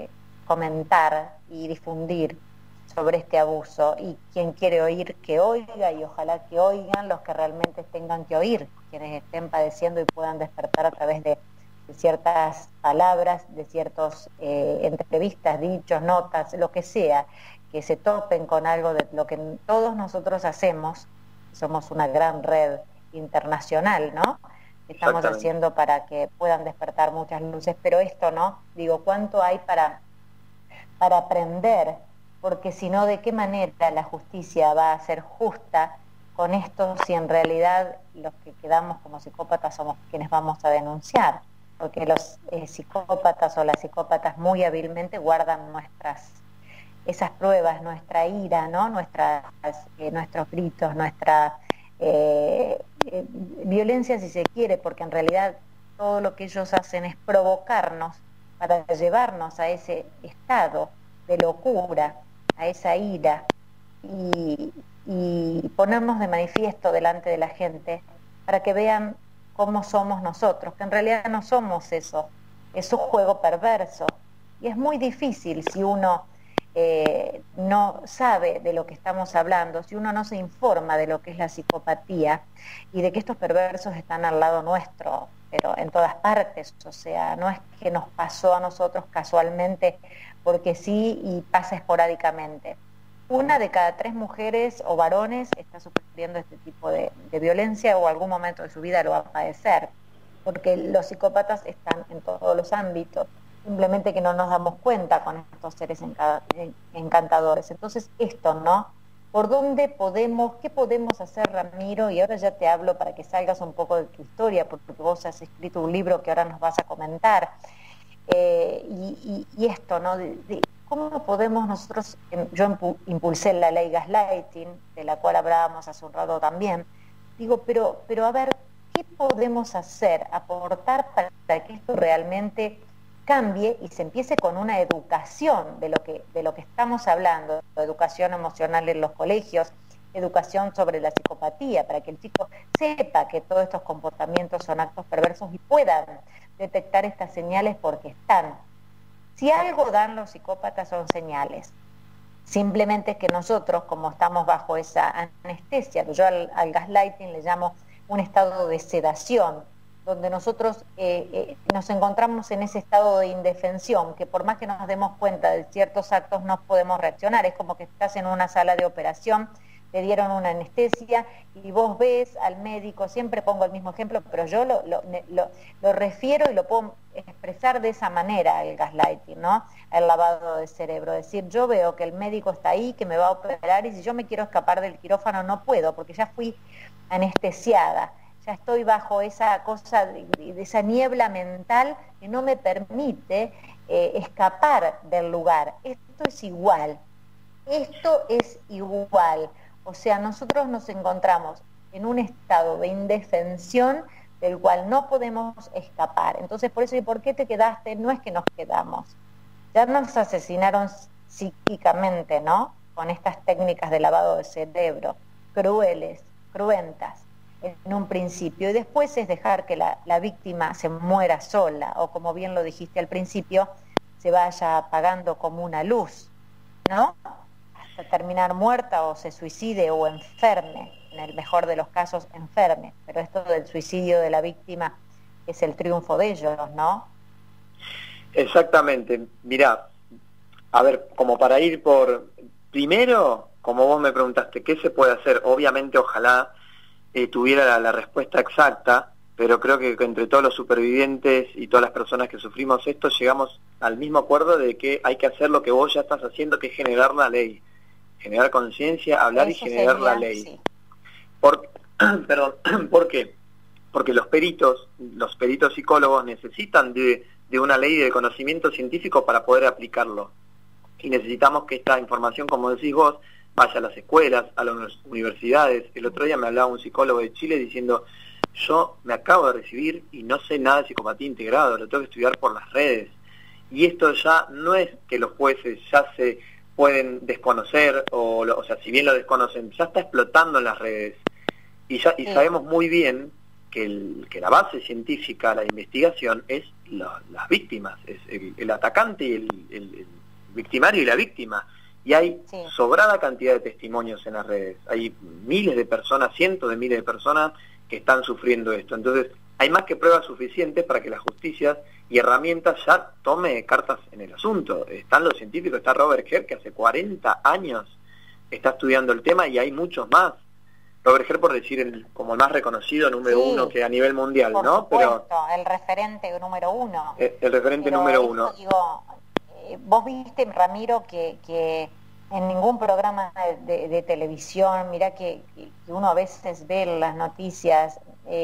comentar y difundir sobre este abuso, y quien quiere oír que oiga, y ojalá que oigan los que realmente tengan que oír, quienes estén padeciendo y puedan despertar a través de ciertas palabras, de ciertas entrevistas, dichos, notas, lo que sea, que se topen con algo de lo que todos nosotros hacemos. Somos una gran red internacional, ¿no? Estamos haciendo para que puedan despertar muchas luces, pero esto, ¿no? Digo, ¿cuánto hay para aprender? Porque si no, ¿de qué manera la justicia va a ser justa con esto si en realidad los que quedamos como psicópatas somos quienes vamos a denunciar? Porque los psicópatas o las psicópatas muy hábilmente guardan esas pruebas, nuestra ira, ¿no? Nuestros gritos, nuestra violencia, si se quiere, porque en realidad todo lo que ellos hacen es provocarnos para llevarnos a ese estado de locura, a esa ira, y ponernos de manifiesto delante de la gente para que vean cómo somos nosotros, que en realidad no somos eso, es un juego perverso, y es muy difícil si uno no sabe de lo que estamos hablando, si uno no se informa de lo que es la psicopatía y de que estos perversos están al lado nuestro, pero en todas partes. O sea, no es que nos pasó a nosotros casualmente porque sí y pasa esporádicamente. 1 de cada 3 mujeres o varones está sufriendo este tipo de violencia, o algún momento de su vida lo va a padecer, porque los psicópatas están en todos los ámbitos, simplemente que no nos damos cuenta con estos seres encantadores. Entonces esto, ¿no? ¿Qué podemos hacer, Ramiro? Y ahora ya te hablo para que salgas un poco de tu historia, porque vos has escrito un libro que ahora nos vas a comentar. Y esto, ¿no? ¿Cómo podemos nosotros, yo impulsé la ley Gaslighting, de la cual hablábamos hace un rato también, digo, pero a ver, ¿qué podemos hacer, aportar para que esto realmente cambie y se empiece con una educación de lo que estamos hablando, educación emocional en los colegios, educación sobre la psicopatía, para que el chico sepa que todos estos comportamientos son actos perversos y puedan detectar estas señales porque están? Si algo dan los psicópatas son señales. Simplemente que nosotros, como estamos bajo esa anestesia, yo al gaslighting le llamo un estado de sedación, donde nosotros nos encontramos en ese estado de indefensión, que por más que nos demos cuenta de ciertos actos no podemos reaccionar. Es como que estás en una sala de operación, te dieron una anestesia y vos ves al médico, siempre pongo el mismo ejemplo, pero yo lo refiero y lo puedo expresar de esa manera, el gaslighting, ¿no? El lavado de cerebro. Es decir, yo veo que el médico está ahí, que me va a operar, y si yo me quiero escapar del quirófano no puedo, porque ya fui anestesiada. Ya estoy bajo esa cosa, de esa niebla mental que no me permite escapar del lugar. Esto es igual. O sea, nosotros nos encontramos en un estado de indefensión del cual no podemos escapar. Entonces, por eso, ¿y por qué te quedaste? No es que nos quedamos. Ya nos asesinaron psíquicamente, ¿no? Con estas técnicas de lavado de cerebro, crueles, cruentas, en un principio, y después es dejar que la víctima se muera sola, o como bien lo dijiste al principio, se vaya apagando como una luz, ¿no? Hasta terminar muerta, o se suicide o enferme, en el mejor de los casos enferme. Pero esto del suicidio de la víctima es el triunfo de ellos, ¿no? Exactamente. Mirá, a ver, como para ir por... Primero, como vos me preguntaste, ¿qué se puede hacer? Obviamente, ojalá tuviera la respuesta exacta, pero creo que entre todos los supervivientes y todas las personas que sufrimos esto, llegamos al mismo acuerdo de que hay que hacer lo que vos ya estás haciendo, que es generar la ley, generar conciencia, hablar y generar la ley. Sí. Perdón, ¿por qué? Porque los peritos psicólogos necesitan de una ley de conocimiento científico para poder aplicarlo. Y necesitamos que esta información, como decís vos, vaya a las escuelas, a las universidades. El otro día me hablaba un psicólogo de Chile diciendo, yo me acabo de recibir y no sé nada de psicopatía integrado, lo tengo que estudiar por las redes. Y esto ya no es que los jueces ya se pueden desconocer, o sea, si bien lo desconocen, ya está explotando en las redes. Y sabemos muy bien que la base científica, la investigación, es las víctimas, es el atacante y victimario y la víctima. Y hay Sí. sobrada cantidad de testimonios en las redes. Hay miles de personas, cientos de miles de personas que están sufriendo esto. Entonces, hay más que pruebas suficientes para que la justicia y herramientas ya tome cartas en el asunto. Están los científicos, está Robert Herr, que hace 40 años está estudiando el tema, y hay muchos más. Robert Herr, por decir, como el más reconocido, número Sí, uno que a nivel mundial, por ¿no? supuesto, el referente número uno. El referente Pero número esto, uno. digo, vos viste, Ramiro, que en ningún programa de televisión, mirá que uno a veces ve las noticias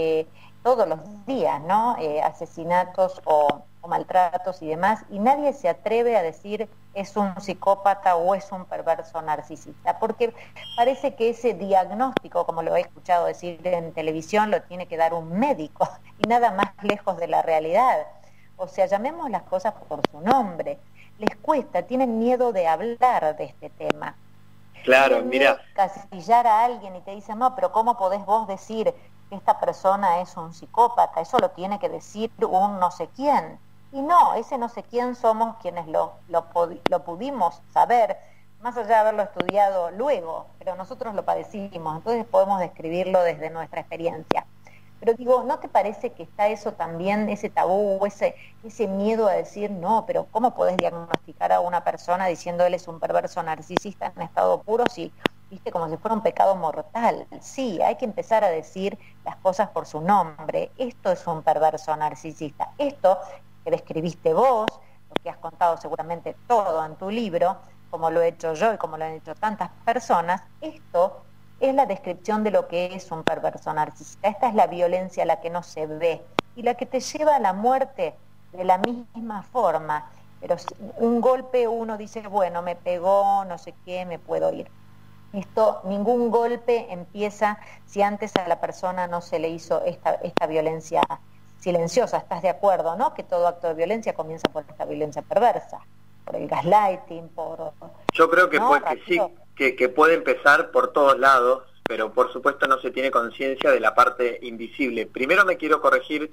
todos los días, ¿no? Asesinatos o maltratos y demás, y nadie se atreve a decir es un psicópata o es un perverso narcisista, porque parece que ese diagnóstico, como lo he escuchado decir en televisión, lo tiene que dar un médico, y nada más lejos de la realidad. O sea, llamemos las cosas por su nombre. Les cuesta, tienen miedo de hablar de este tema. Claro, Tienen miedo mira, de casillar a alguien y te dicen, no, pero ¿cómo podés vos decir que esta persona es un psicópata? Eso lo tiene que decir un no sé quién. Y no, ese no sé quién somos quienes lo pudimos saber, más allá de haberlo estudiado luego, pero nosotros lo padecimos, entonces podemos describirlo desde nuestra experiencia. Pero digo, ¿no te parece que está eso también, ese tabú, ese miedo a decir, no, pero ¿cómo podés diagnosticar a una persona diciendo él es un perverso narcisista en estado puro si, viste, como si fuera un pecado mortal? Sí, hay que empezar a decir las cosas por su nombre. Esto es un perverso narcisista. Esto que describiste vos, lo que has contado seguramente todo en tu libro, como lo he hecho yo y como lo han hecho tantas personas, esto es la descripción de lo que es un perverso narcisista. Esta es la violencia, la que no se ve y la que te lleva a la muerte de la misma forma. Pero un golpe, uno dice, bueno, me pegó, no sé qué, me puedo ir. Esto, ningún golpe empieza si antes a la persona no se le hizo esta violencia silenciosa. ¿Estás de acuerdo, no? Que todo acto de violencia comienza por esta violencia perversa, por el gaslighting, por... yo creo que, ¿no, que sí, Ramiro? que puede empezar por todos lados, pero por supuesto no se tiene conciencia de la parte invisible. Primero me quiero corregir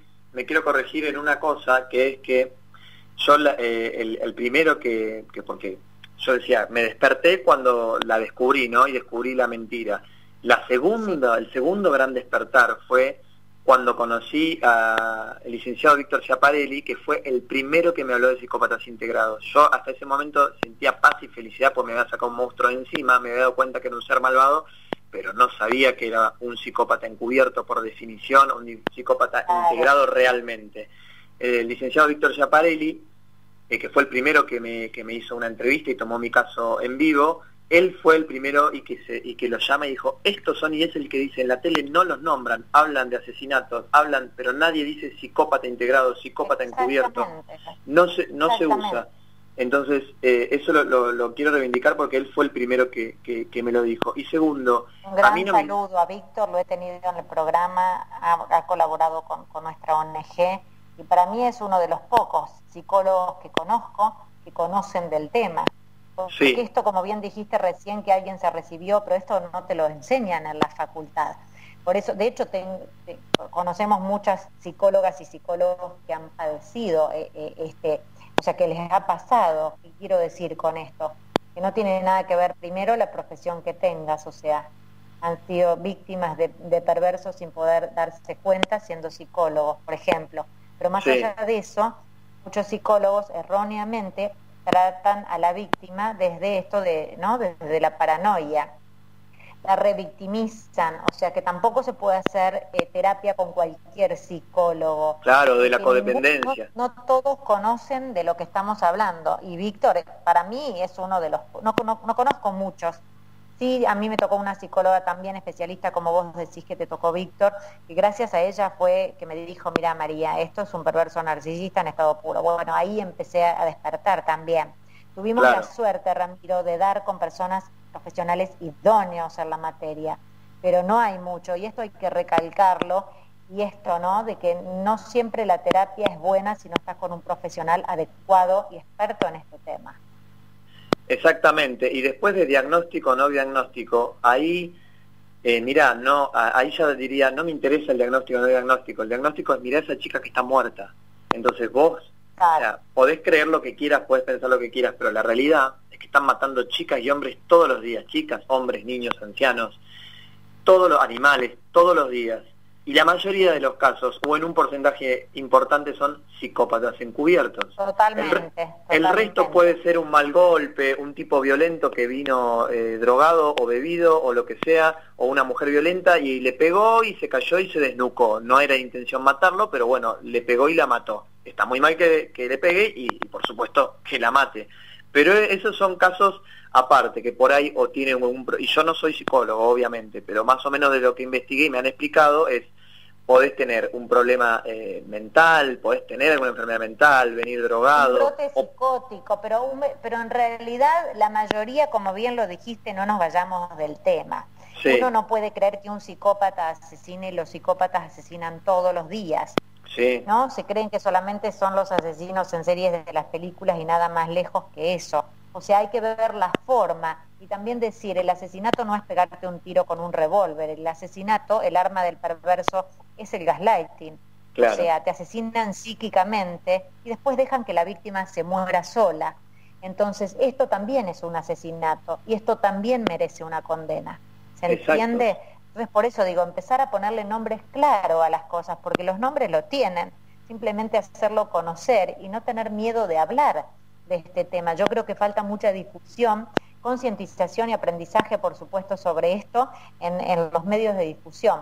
en una cosa, que es que yo el primero que porque yo decía, me desperté cuando la descubrí, ¿no? Y descubrí la mentira. El segundo gran despertar fue cuando conocí al licenciado Víctor Schiaparelli, que fue el primero que me habló de psicópatas integrados. Yo hasta ese momento sentía paz y felicidad porque me había sacado un monstruo de encima, me había dado cuenta que era un ser malvado, pero no sabía que era un psicópata encubierto por definición, un psicópata integrado realmente. El licenciado Víctor Schiaparelli, que fue el primero que me hizo una entrevista y tomó mi caso en vivo, él fue el primero y que lo llama y dijo, estos son, y es el que dice, en la tele no los nombran, hablan de asesinatos, pero nadie dice psicópata integrado, psicópata encubierto, no se usa. Entonces, eso lo quiero reivindicar porque él fue el primero que me lo dijo. Y segundo, un gran a mí no saludo a Víctor, lo he tenido en el programa, ha colaborado con nuestra ONG, y para mí es uno de los pocos psicólogos que conozco que conocen del tema. Porque Sí. esto, como bien dijiste recién, que alguien se recibió, pero esto no te lo enseñan en la facultad. Por eso, de hecho, conocemos muchas psicólogas y psicólogos que han padecido, o sea, que les ha pasado. Y quiero decir con esto, que no tiene nada que ver primero la profesión que tengas, o sea, han sido víctimas de perversos sin poder darse cuenta siendo psicólogos, por ejemplo. Pero más allá de eso, muchos psicólogos erróneamente tratan a la víctima desde esto desde la paranoia, la revictimizan, o sea que tampoco se puede hacer terapia con cualquier psicólogo. Claro, de la codependencia. No todos conocen de lo que estamos hablando, y Víctor para mí es uno de los, no conozco muchos. Sí, a mí me tocó una psicóloga también especialista, como vos decís que te tocó, Víctor, y gracias a ella fue que me dijo, mira María, esto es un perverso narcisista en estado puro. Bueno, ahí empecé a despertar también. Tuvimos la suerte, Ramiro, de dar con personas profesionales idóneos en la materia, pero no hay mucho, y esto hay que recalcarlo, y esto, ¿no?, de que no siempre la terapia es buena si no estás con un profesional adecuado y experto en este tema. Exactamente, y después de diagnóstico o no diagnóstico, ahí, ahí ya diría, no me interesa el diagnóstico o no diagnóstico, el diagnóstico es, mirá a esa chica que está muerta, entonces vos O sea, podés creer lo que quieras, podés pensar lo que quieras, pero la realidad es que están matando chicas y hombres todos los días, chicas, hombres, niños, ancianos, todos los animales, todos los días. Y la mayoría de los casos, o en un porcentaje importante, son psicópatas encubiertos. Totalmente. El resto puede ser un mal golpe, un tipo violento que vino drogado o bebido o lo que sea, o una mujer violenta y le pegó y se cayó y se desnucó. No era intención matarlo, pero bueno, le pegó y la mató. Está muy mal que le pegue y por supuesto que la mate. Pero esos son casos aparte, que por ahí o tienen y yo no soy psicólogo, obviamente, pero más o menos de lo que investigué y me han explicado es, podés tener un problema mental, podés tener alguna enfermedad mental, venir drogado. Un brote psicótico, pero en realidad la mayoría, como bien lo dijiste, no nos vayamos del tema. Sí. Uno no puede creer que un psicópata asesine, los psicópatas asesinan todos los días. Sí. ¿No? Se creen que solamente son los asesinos en series de las películas y nada más lejos que eso. O sea, hay que ver la forma y también decir, el asesinato no es pegarte un tiro con un revólver, el asesinato, el arma del perverso es el gaslighting. Claro. O sea, te asesinan psíquicamente y después dejan que la víctima se muera sola. Entonces, esto también es un asesinato y esto también merece una condena. ¿Se entiende? Entonces, por eso digo, empezar a ponerle nombres claros a las cosas, porque los nombres lo tienen, simplemente hacerlo conocer y no tener miedo de hablar de este tema. Yo creo que falta mucha difusión, concientización y aprendizaje, por supuesto, sobre esto en los medios de difusión.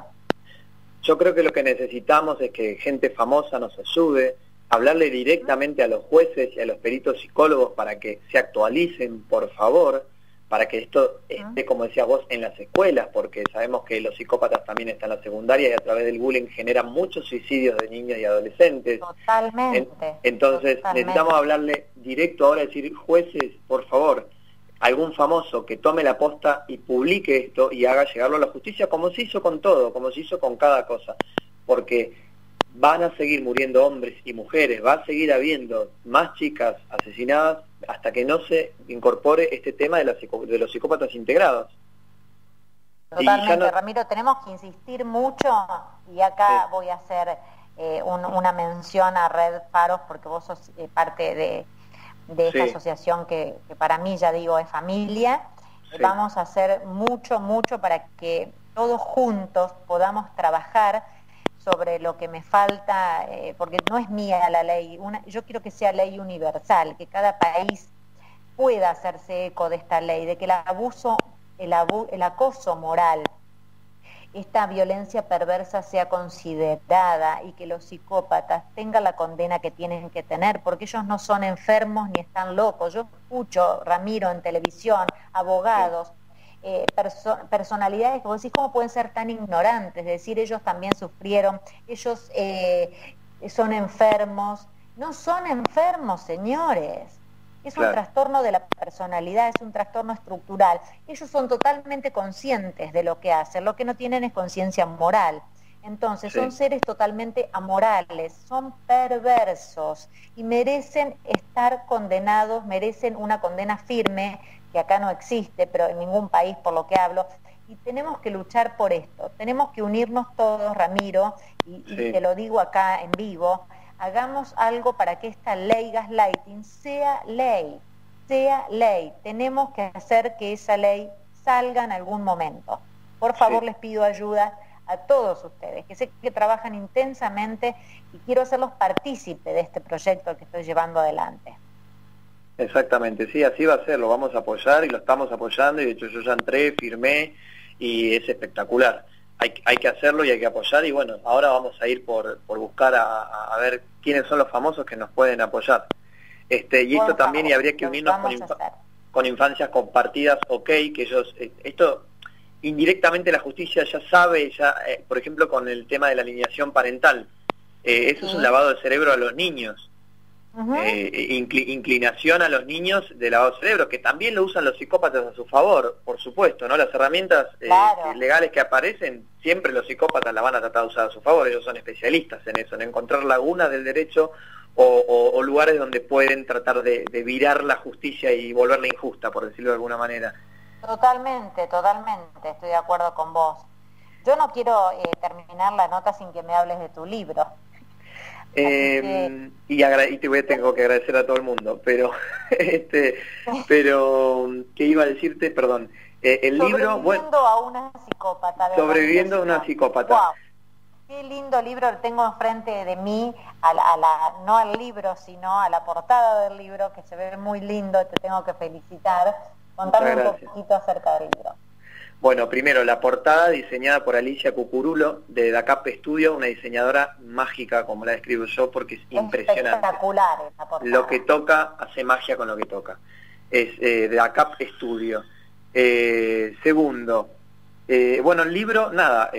Yo creo que lo que necesitamos es que gente famosa nos ayude, hablarle directamente a los jueces y a los peritos psicólogos para que se actualicen, por favor, para que esto esté, como decías vos, en las escuelas, porque sabemos que los psicópatas también están en la secundaria y a través del bullying generan muchos suicidios de niños y adolescentes. Totalmente. Entonces, necesitamos hablarle directo ahora, decir, jueces, por favor, algún famoso que tome la posta y publique esto y haga llegarlo a la justicia, como se hizo con todo, como se hizo con cada cosa, porque van a seguir muriendo hombres y mujeres, va a seguir habiendo más chicas asesinadas hasta que no se incorpore este tema de los psicópatas integrados. Totalmente, Ramiro, tenemos que insistir mucho y acá voy a hacer una mención a Red Faros, porque vos sos parte de esta asociación que para mí, ya digo, es familia. Vamos a hacer mucho para que todos juntos podamos trabajar sobre lo que me falta, porque no es mía la ley, yo quiero que sea ley universal, que cada país pueda hacerse eco de esta ley, de que el acoso moral, esta violencia perversa sea considerada y que los psicópatas tengan la condena que tienen que tener, porque ellos no son enfermos ni están locos. Yo escucho, Ramiro, en televisión, abogados, personalidades que vos decís, ¿cómo pueden ser tan ignorantes? Es decir, ellos también sufrieron, ellos son enfermos. No son enfermos, señores. Es un trastorno de la personalidad, es un trastorno estructural. Ellos son totalmente conscientes de lo que hacen, lo que no tienen es conciencia moral. Entonces son seres totalmente amorales, son perversos y merecen estar condenados, merecen una condena firme, que acá no existe, pero en ningún país por lo que hablo, y tenemos que luchar por esto, tenemos que unirnos todos, Ramiro, y te lo digo acá en vivo, hagamos algo para que esta ley gaslighting sea ley, tenemos que hacer que esa ley salga en algún momento. Por favor, les pido ayuda a todos ustedes, que sé que trabajan intensamente y quiero hacerlos partícipes de este proyecto que estoy llevando adelante. Exactamente, sí, así va a ser, lo vamos a apoyar y lo estamos apoyando y de hecho yo ya entré, firmé y es espectacular. Hay que hacerlo y hay que apoyar y bueno, ahora vamos a ir por buscar a ver quiénes son los famosos que nos pueden apoyar. Y esto también, y habría que unirnos con infancias compartidas, que ellos, esto indirectamente la justicia ya sabe, por ejemplo con el tema de la alineación parental, eso es un lavado de cerebro a los niños. Inclinación a los niños de lavado de cerebro, que también lo usan los psicópatas a su favor, por supuesto, ¿no? Las herramientas legales que aparecen, siempre los psicópatas las van a tratar de usar a su favor, ellos son especialistas en eso, en encontrar lagunas del derecho o lugares donde pueden tratar de virar la justicia y volverla injusta, por decirlo de alguna manera. Totalmente, estoy de acuerdo con vos. Yo no quiero terminar la nota sin que me hables de tu libro. Tengo que agradecer a todo el mundo, pero ¿qué iba a decirte? Perdón. El libro, bueno, a una psicópata. Sobreviviendo a una psicópata. Wow. Qué lindo libro, lo tengo enfrente de mí, no al libro, sino a la portada del libro, que se ve muy lindo, te tengo que felicitar. Contame un poquito acerca del libro. Bueno, primero, la portada diseñada por Alicia Cucurulo, de DACAP Studio, una diseñadora mágica, como la describo yo, porque es impresionante. Espectacular esa portada. Lo que toca, hace magia con lo que toca. Es de DACAP Studio. Segundo, bueno, el libro,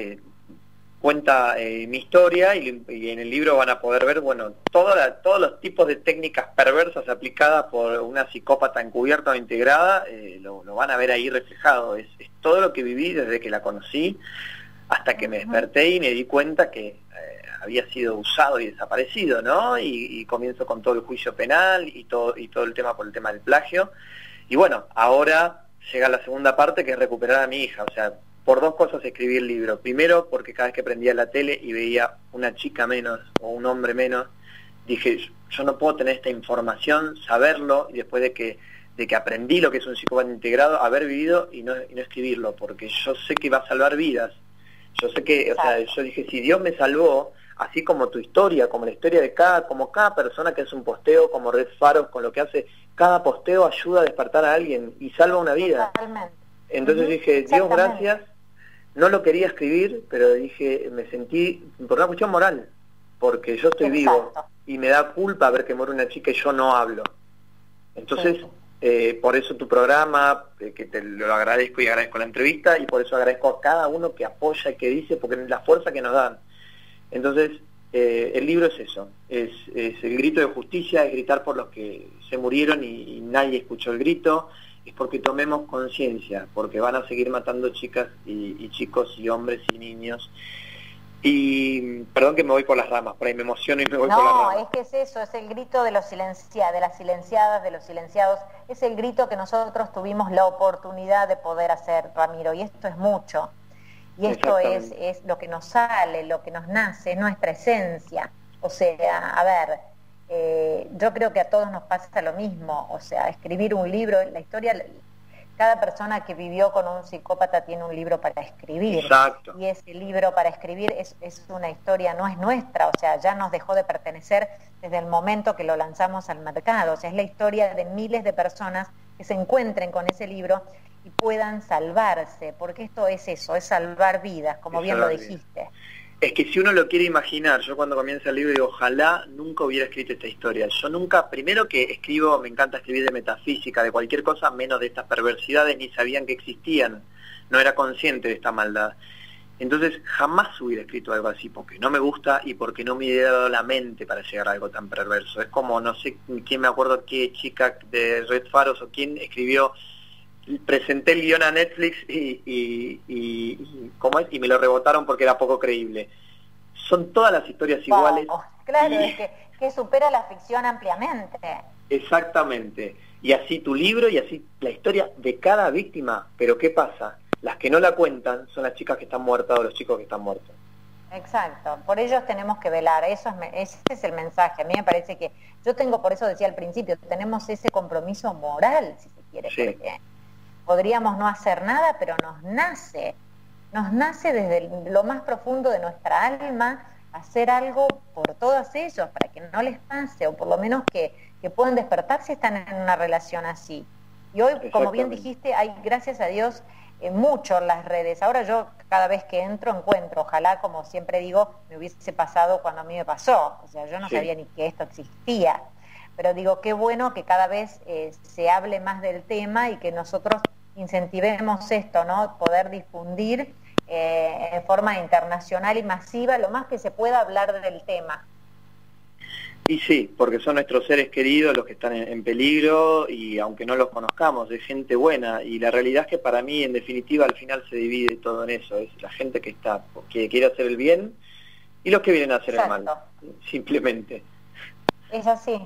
cuenta mi historia y en el libro van a poder ver, bueno, todos los tipos de técnicas perversas aplicadas por una psicópata encubierta o integrada, lo van a ver ahí reflejado. Es todo lo que viví desde que la conocí hasta que me desperté y me di cuenta que había sido usado y desaparecido, ¿no? Y comienzo con todo el juicio penal y todo el tema por el tema del plagio. Y bueno, ahora llega la segunda parte, que es recuperar a mi hija. O sea, por dos cosas escribí el libro. Primero, porque cada vez que prendía la tele y veía una chica menos o un hombre menos, dije, yo no puedo tener esta información, saberlo, y después de que aprendí lo que es un psicópata integrado, haber vivido y no escribirlo, porque yo sé que va a salvar vidas. Yo sé que, o sea, yo dije, si Dios me salvó, así como tu historia, como la historia de cada persona que hace un posteo, como Red Faros, con lo que hace, cada posteo ayuda a despertar a alguien y salva una vida. Totalmente. Entonces dije, Dios, gracias. No lo quería escribir, pero dije, me sentí por una cuestión moral, porque yo estoy vivo y me da culpa ver que muere una chica y yo no hablo. Entonces, por eso tu programa, que te lo agradezco y agradezco la entrevista, y por eso agradezco a cada uno que apoya y que dice, porque es la fuerza que nos dan. Entonces, el libro es eso, es el grito de justicia, es gritar por los que se murieron y nadie escuchó el grito. Es porque tomemos conciencia, porque van a seguir matando chicas y chicos y hombres y niños. Y perdón que me voy por las ramas, por ahí me emociono y me voy por las ramas. No, es que es eso, es el grito de las silenciadas, de los silenciados, es el grito que nosotros tuvimos la oportunidad de poder hacer, Ramiro, y esto es mucho. Y esto es lo que nos sale, lo que nos nace, es nuestra esencia. O sea, a ver, yo creo que a todos nos pasa lo mismo, o sea, escribir un libro, la historia, cada persona que vivió con un psicópata tiene un libro para escribir. Exacto. Y ese libro para escribir es una historia, no es nuestra, o sea, ya nos dejó de pertenecer desde el momento que lo lanzamos al mercado, o sea, es la historia de miles de personas que se encuentren con ese libro y puedan salvarse, porque esto es eso, es salvar vidas, como bien lo dijiste. Es que si uno lo quiere imaginar, yo cuando comienza el libro digo, ojalá nunca hubiera escrito esta historia. Yo nunca, primero que escribo, me encanta escribir de metafísica, de cualquier cosa, menos de estas perversidades, ni sabían que existían, no era consciente de esta maldad. Entonces jamás hubiera escrito algo así, porque no me gusta y porque no me hubiera dado la mente para llegar a algo tan perverso. Es como, no sé quién, me acuerdo qué chica de Red Faros o quién escribió, presenté el guión a Netflix ¿cómo es? Y me lo rebotaron porque era poco creíble. Son todas las historias iguales. Claro, es que supera la ficción ampliamente. Exactamente. Y así tu libro y así la historia de cada víctima. Pero ¿qué pasa? Las que no la cuentan son las chicas que están muertas o los chicos que están muertos. Exacto, por ellos tenemos que velar, ese es el mensaje. A mí me parece que, por eso decía al principio, tenemos ese compromiso moral, si se quiere, porque podríamos no hacer nada, pero nos nace desde lo más profundo de nuestra alma hacer algo por todos ellos, para que no les pase, o por lo menos que puedan despertar si están en una relación así. Y hoy, como bien dijiste, hay, gracias a Dios, mucho en las redes. Ahora yo cada vez que encuentro, ojalá, como siempre digo, me hubiese pasado cuando a mí me pasó. O sea, yo no sabía ni que esto existía. Pero digo, qué bueno que cada vez se hable más del tema y que nosotros incentivemos esto, ¿no? Poder difundir en forma internacional y masiva lo más que se pueda hablar del tema. Y sí, porque son nuestros seres queridos los que están en peligro, y aunque no los conozcamos, es gente buena, y la realidad es que para mí, en definitiva, al final se divide todo en eso, es la gente que quiere hacer el bien y los que vienen a hacer el mal, simplemente. Es así,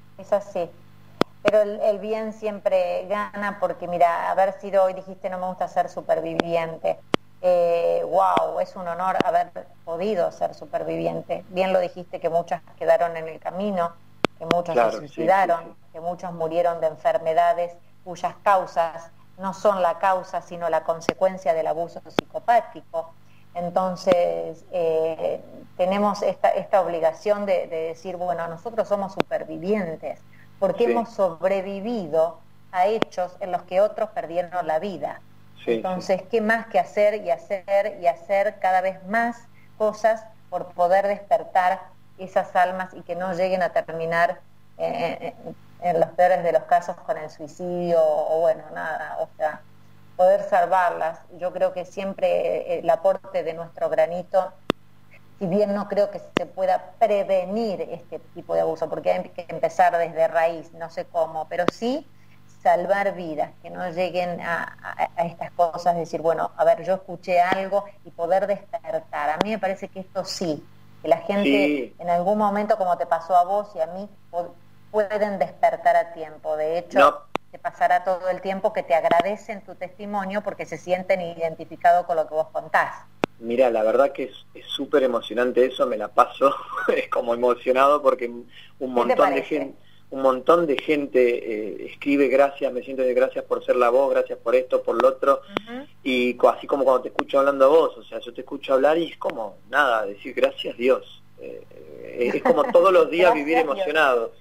pero el bien siempre gana, porque mira, haber sido, hoy dijiste, no me gusta ser superviviente. Wow, es un honor haber podido ser superviviente. Bien lo dijiste, que muchas quedaron en el camino, que muchos se suicidaron, que muchos murieron de enfermedades cuyas causas no son la causa, sino la consecuencia del abuso psicopático. Entonces, tenemos esta obligación de decir, bueno, nosotros somos supervivientes, porque hemos sobrevivido a hechos en los que otros perdieron la vida. Entonces, ¿qué más que hacer y hacer y hacer cada vez más cosas por poder despertar esas almas y que no lleguen a terminar en los peores de los casos con el suicidio o bueno, nada, o sea, poder salvarlas? Yo creo que siempre el aporte de nuestro granito, si bien no creo que se pueda prevenir este tipo de abuso, porque hay que empezar desde raíz, no sé cómo, pero sí salvar vidas, que no lleguen a estas cosas, decir, bueno, a ver, yo escuché algo y poder despertar. A mí me parece que esto sí, que la gente en algún momento, como te pasó a vos y a mí, pueden despertar a tiempo. De hecho, te pasará todo el tiempo que te agradecen tu testimonio porque se sienten identificados con lo que vos contás. Mira, la verdad que es súper emocionante eso, me la paso es como emocionado porque un montón de gente escribe gracias, me siento de gracias por ser la voz, gracias por esto, por lo otro, y así como cuando te escucho hablando a vos, o sea, yo te escucho hablar y es como, nada, decir gracias Dios, es como todos los días vivir emocionado.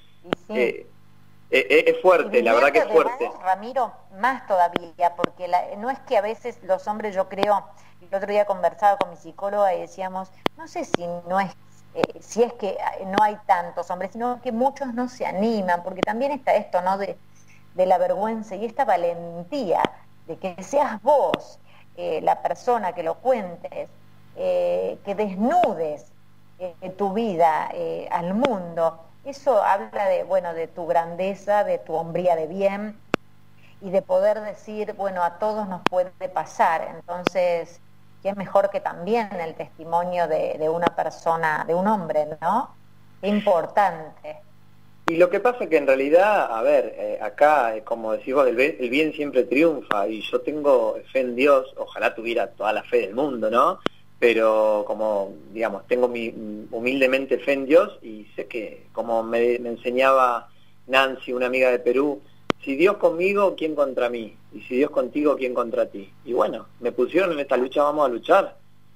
Es fuerte, la verdad que es fuerte. Vos, Ramiro, más todavía, porque no es que a veces los hombres, yo creo, el otro día conversaba con mi psicóloga y decíamos, no sé si no es si es que no hay tantos hombres, sino que muchos no se animan, porque también está esto, ¿no?, de la vergüenza y esta valentía de que seas vos la persona que lo cuentes, que desnudes tu vida al mundo. Eso habla de tu grandeza, de tu hombría de bien y de poder decir, bueno, a todos nos puede pasar. Entonces, qué mejor que también el testimonio de una persona, de un hombre, ¿no? Qué importante. Y lo que pasa es que en realidad, a ver, acá, como decís vos, el bien siempre triunfa, y yo tengo fe en Dios, ojalá tuviera toda la fe del mundo, ¿no? Pero como, digamos, tengo mi humildemente fe en Dios, y sé que, como me enseñaba Nancy, una amiga de Perú, si Dios conmigo, ¿quién contra mí? Y si Dios contigo, ¿quién contra ti? Y bueno, me pusieron en esta lucha, vamos a luchar.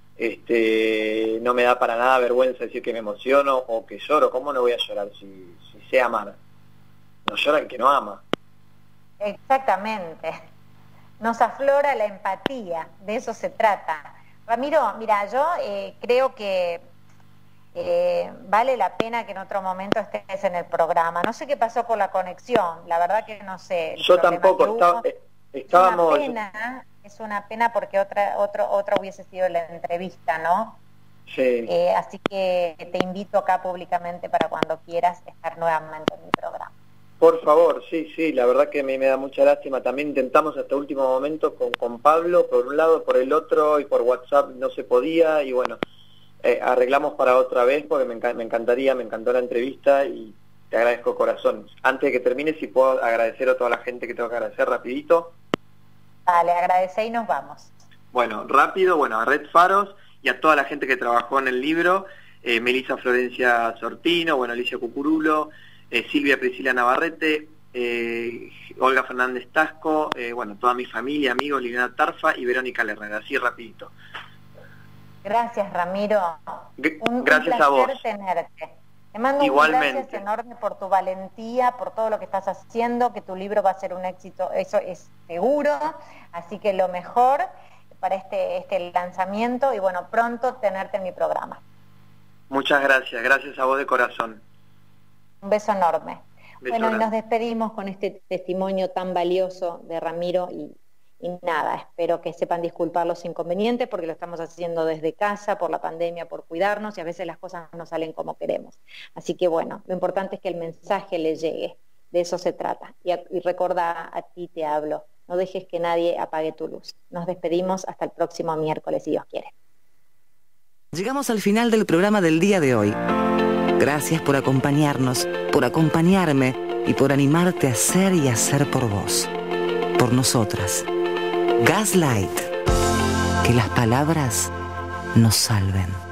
No me da para nada vergüenza decir que me emociono o que lloro. ¿Cómo no voy a llorar si sé amar? No llora el que no ama. Exactamente. Nos aflora la empatía, de eso se trata. Ramiro, mira, yo creo que vale la pena que en otro momento estés en el programa. No sé qué pasó con la conexión, la verdad que no sé. Yo tampoco, estábamos... Es una pena porque otra hubiese sido la entrevista, ¿no? Sí. Así que te invito acá públicamente para cuando quieras estar nuevamente en mi programa. Por favor, sí, la verdad que a mí me da mucha lástima. También intentamos hasta último momento con Pablo, por un lado, por el otro, y por WhatsApp no se podía, y bueno, arreglamos para otra vez porque me encantó la entrevista y te agradezco corazón. Antes de que termine, si puedo agradecer a toda la gente que tengo que agradecer rapidito. Dale, agradece y nos vamos. Bueno, rápido, a Red Faros y a toda la gente que trabajó en el libro, Melissa Florencia Sortino, Alicia Cucurulo, Silvia Priscila Navarrete, Olga Fernández Tasco, toda mi familia, amigos, Liliana Tarfa y Verónica Lerner, así rapidito. Gracias, Ramiro. Gracias a vos. Tenerte. Te mando Igualmente. un gracias enorme por tu valentía, por todo lo que estás haciendo, que tu libro va a ser un éxito, eso es seguro, así que lo mejor para este lanzamiento y pronto tenerte en mi programa. Muchas gracias a vos de corazón. Un beso enorme. Beso y nos despedimos con este testimonio tan valioso de Ramiro y nada, espero que sepan disculpar los inconvenientes porque lo estamos haciendo desde casa, por la pandemia, por cuidarnos y a veces las cosas no salen como queremos. Así que lo importante es que el mensaje le llegue, de eso se trata. Y recordá, a ti te hablo, no dejes que nadie apague tu luz. Nos despedimos hasta el próximo miércoles, si Dios quiere. Llegamos al final del programa del día de hoy. Gracias por acompañarnos, por acompañarme y por animarte a ser y hacer por vos, por nosotras. Gaslight. Que las palabras nos salven.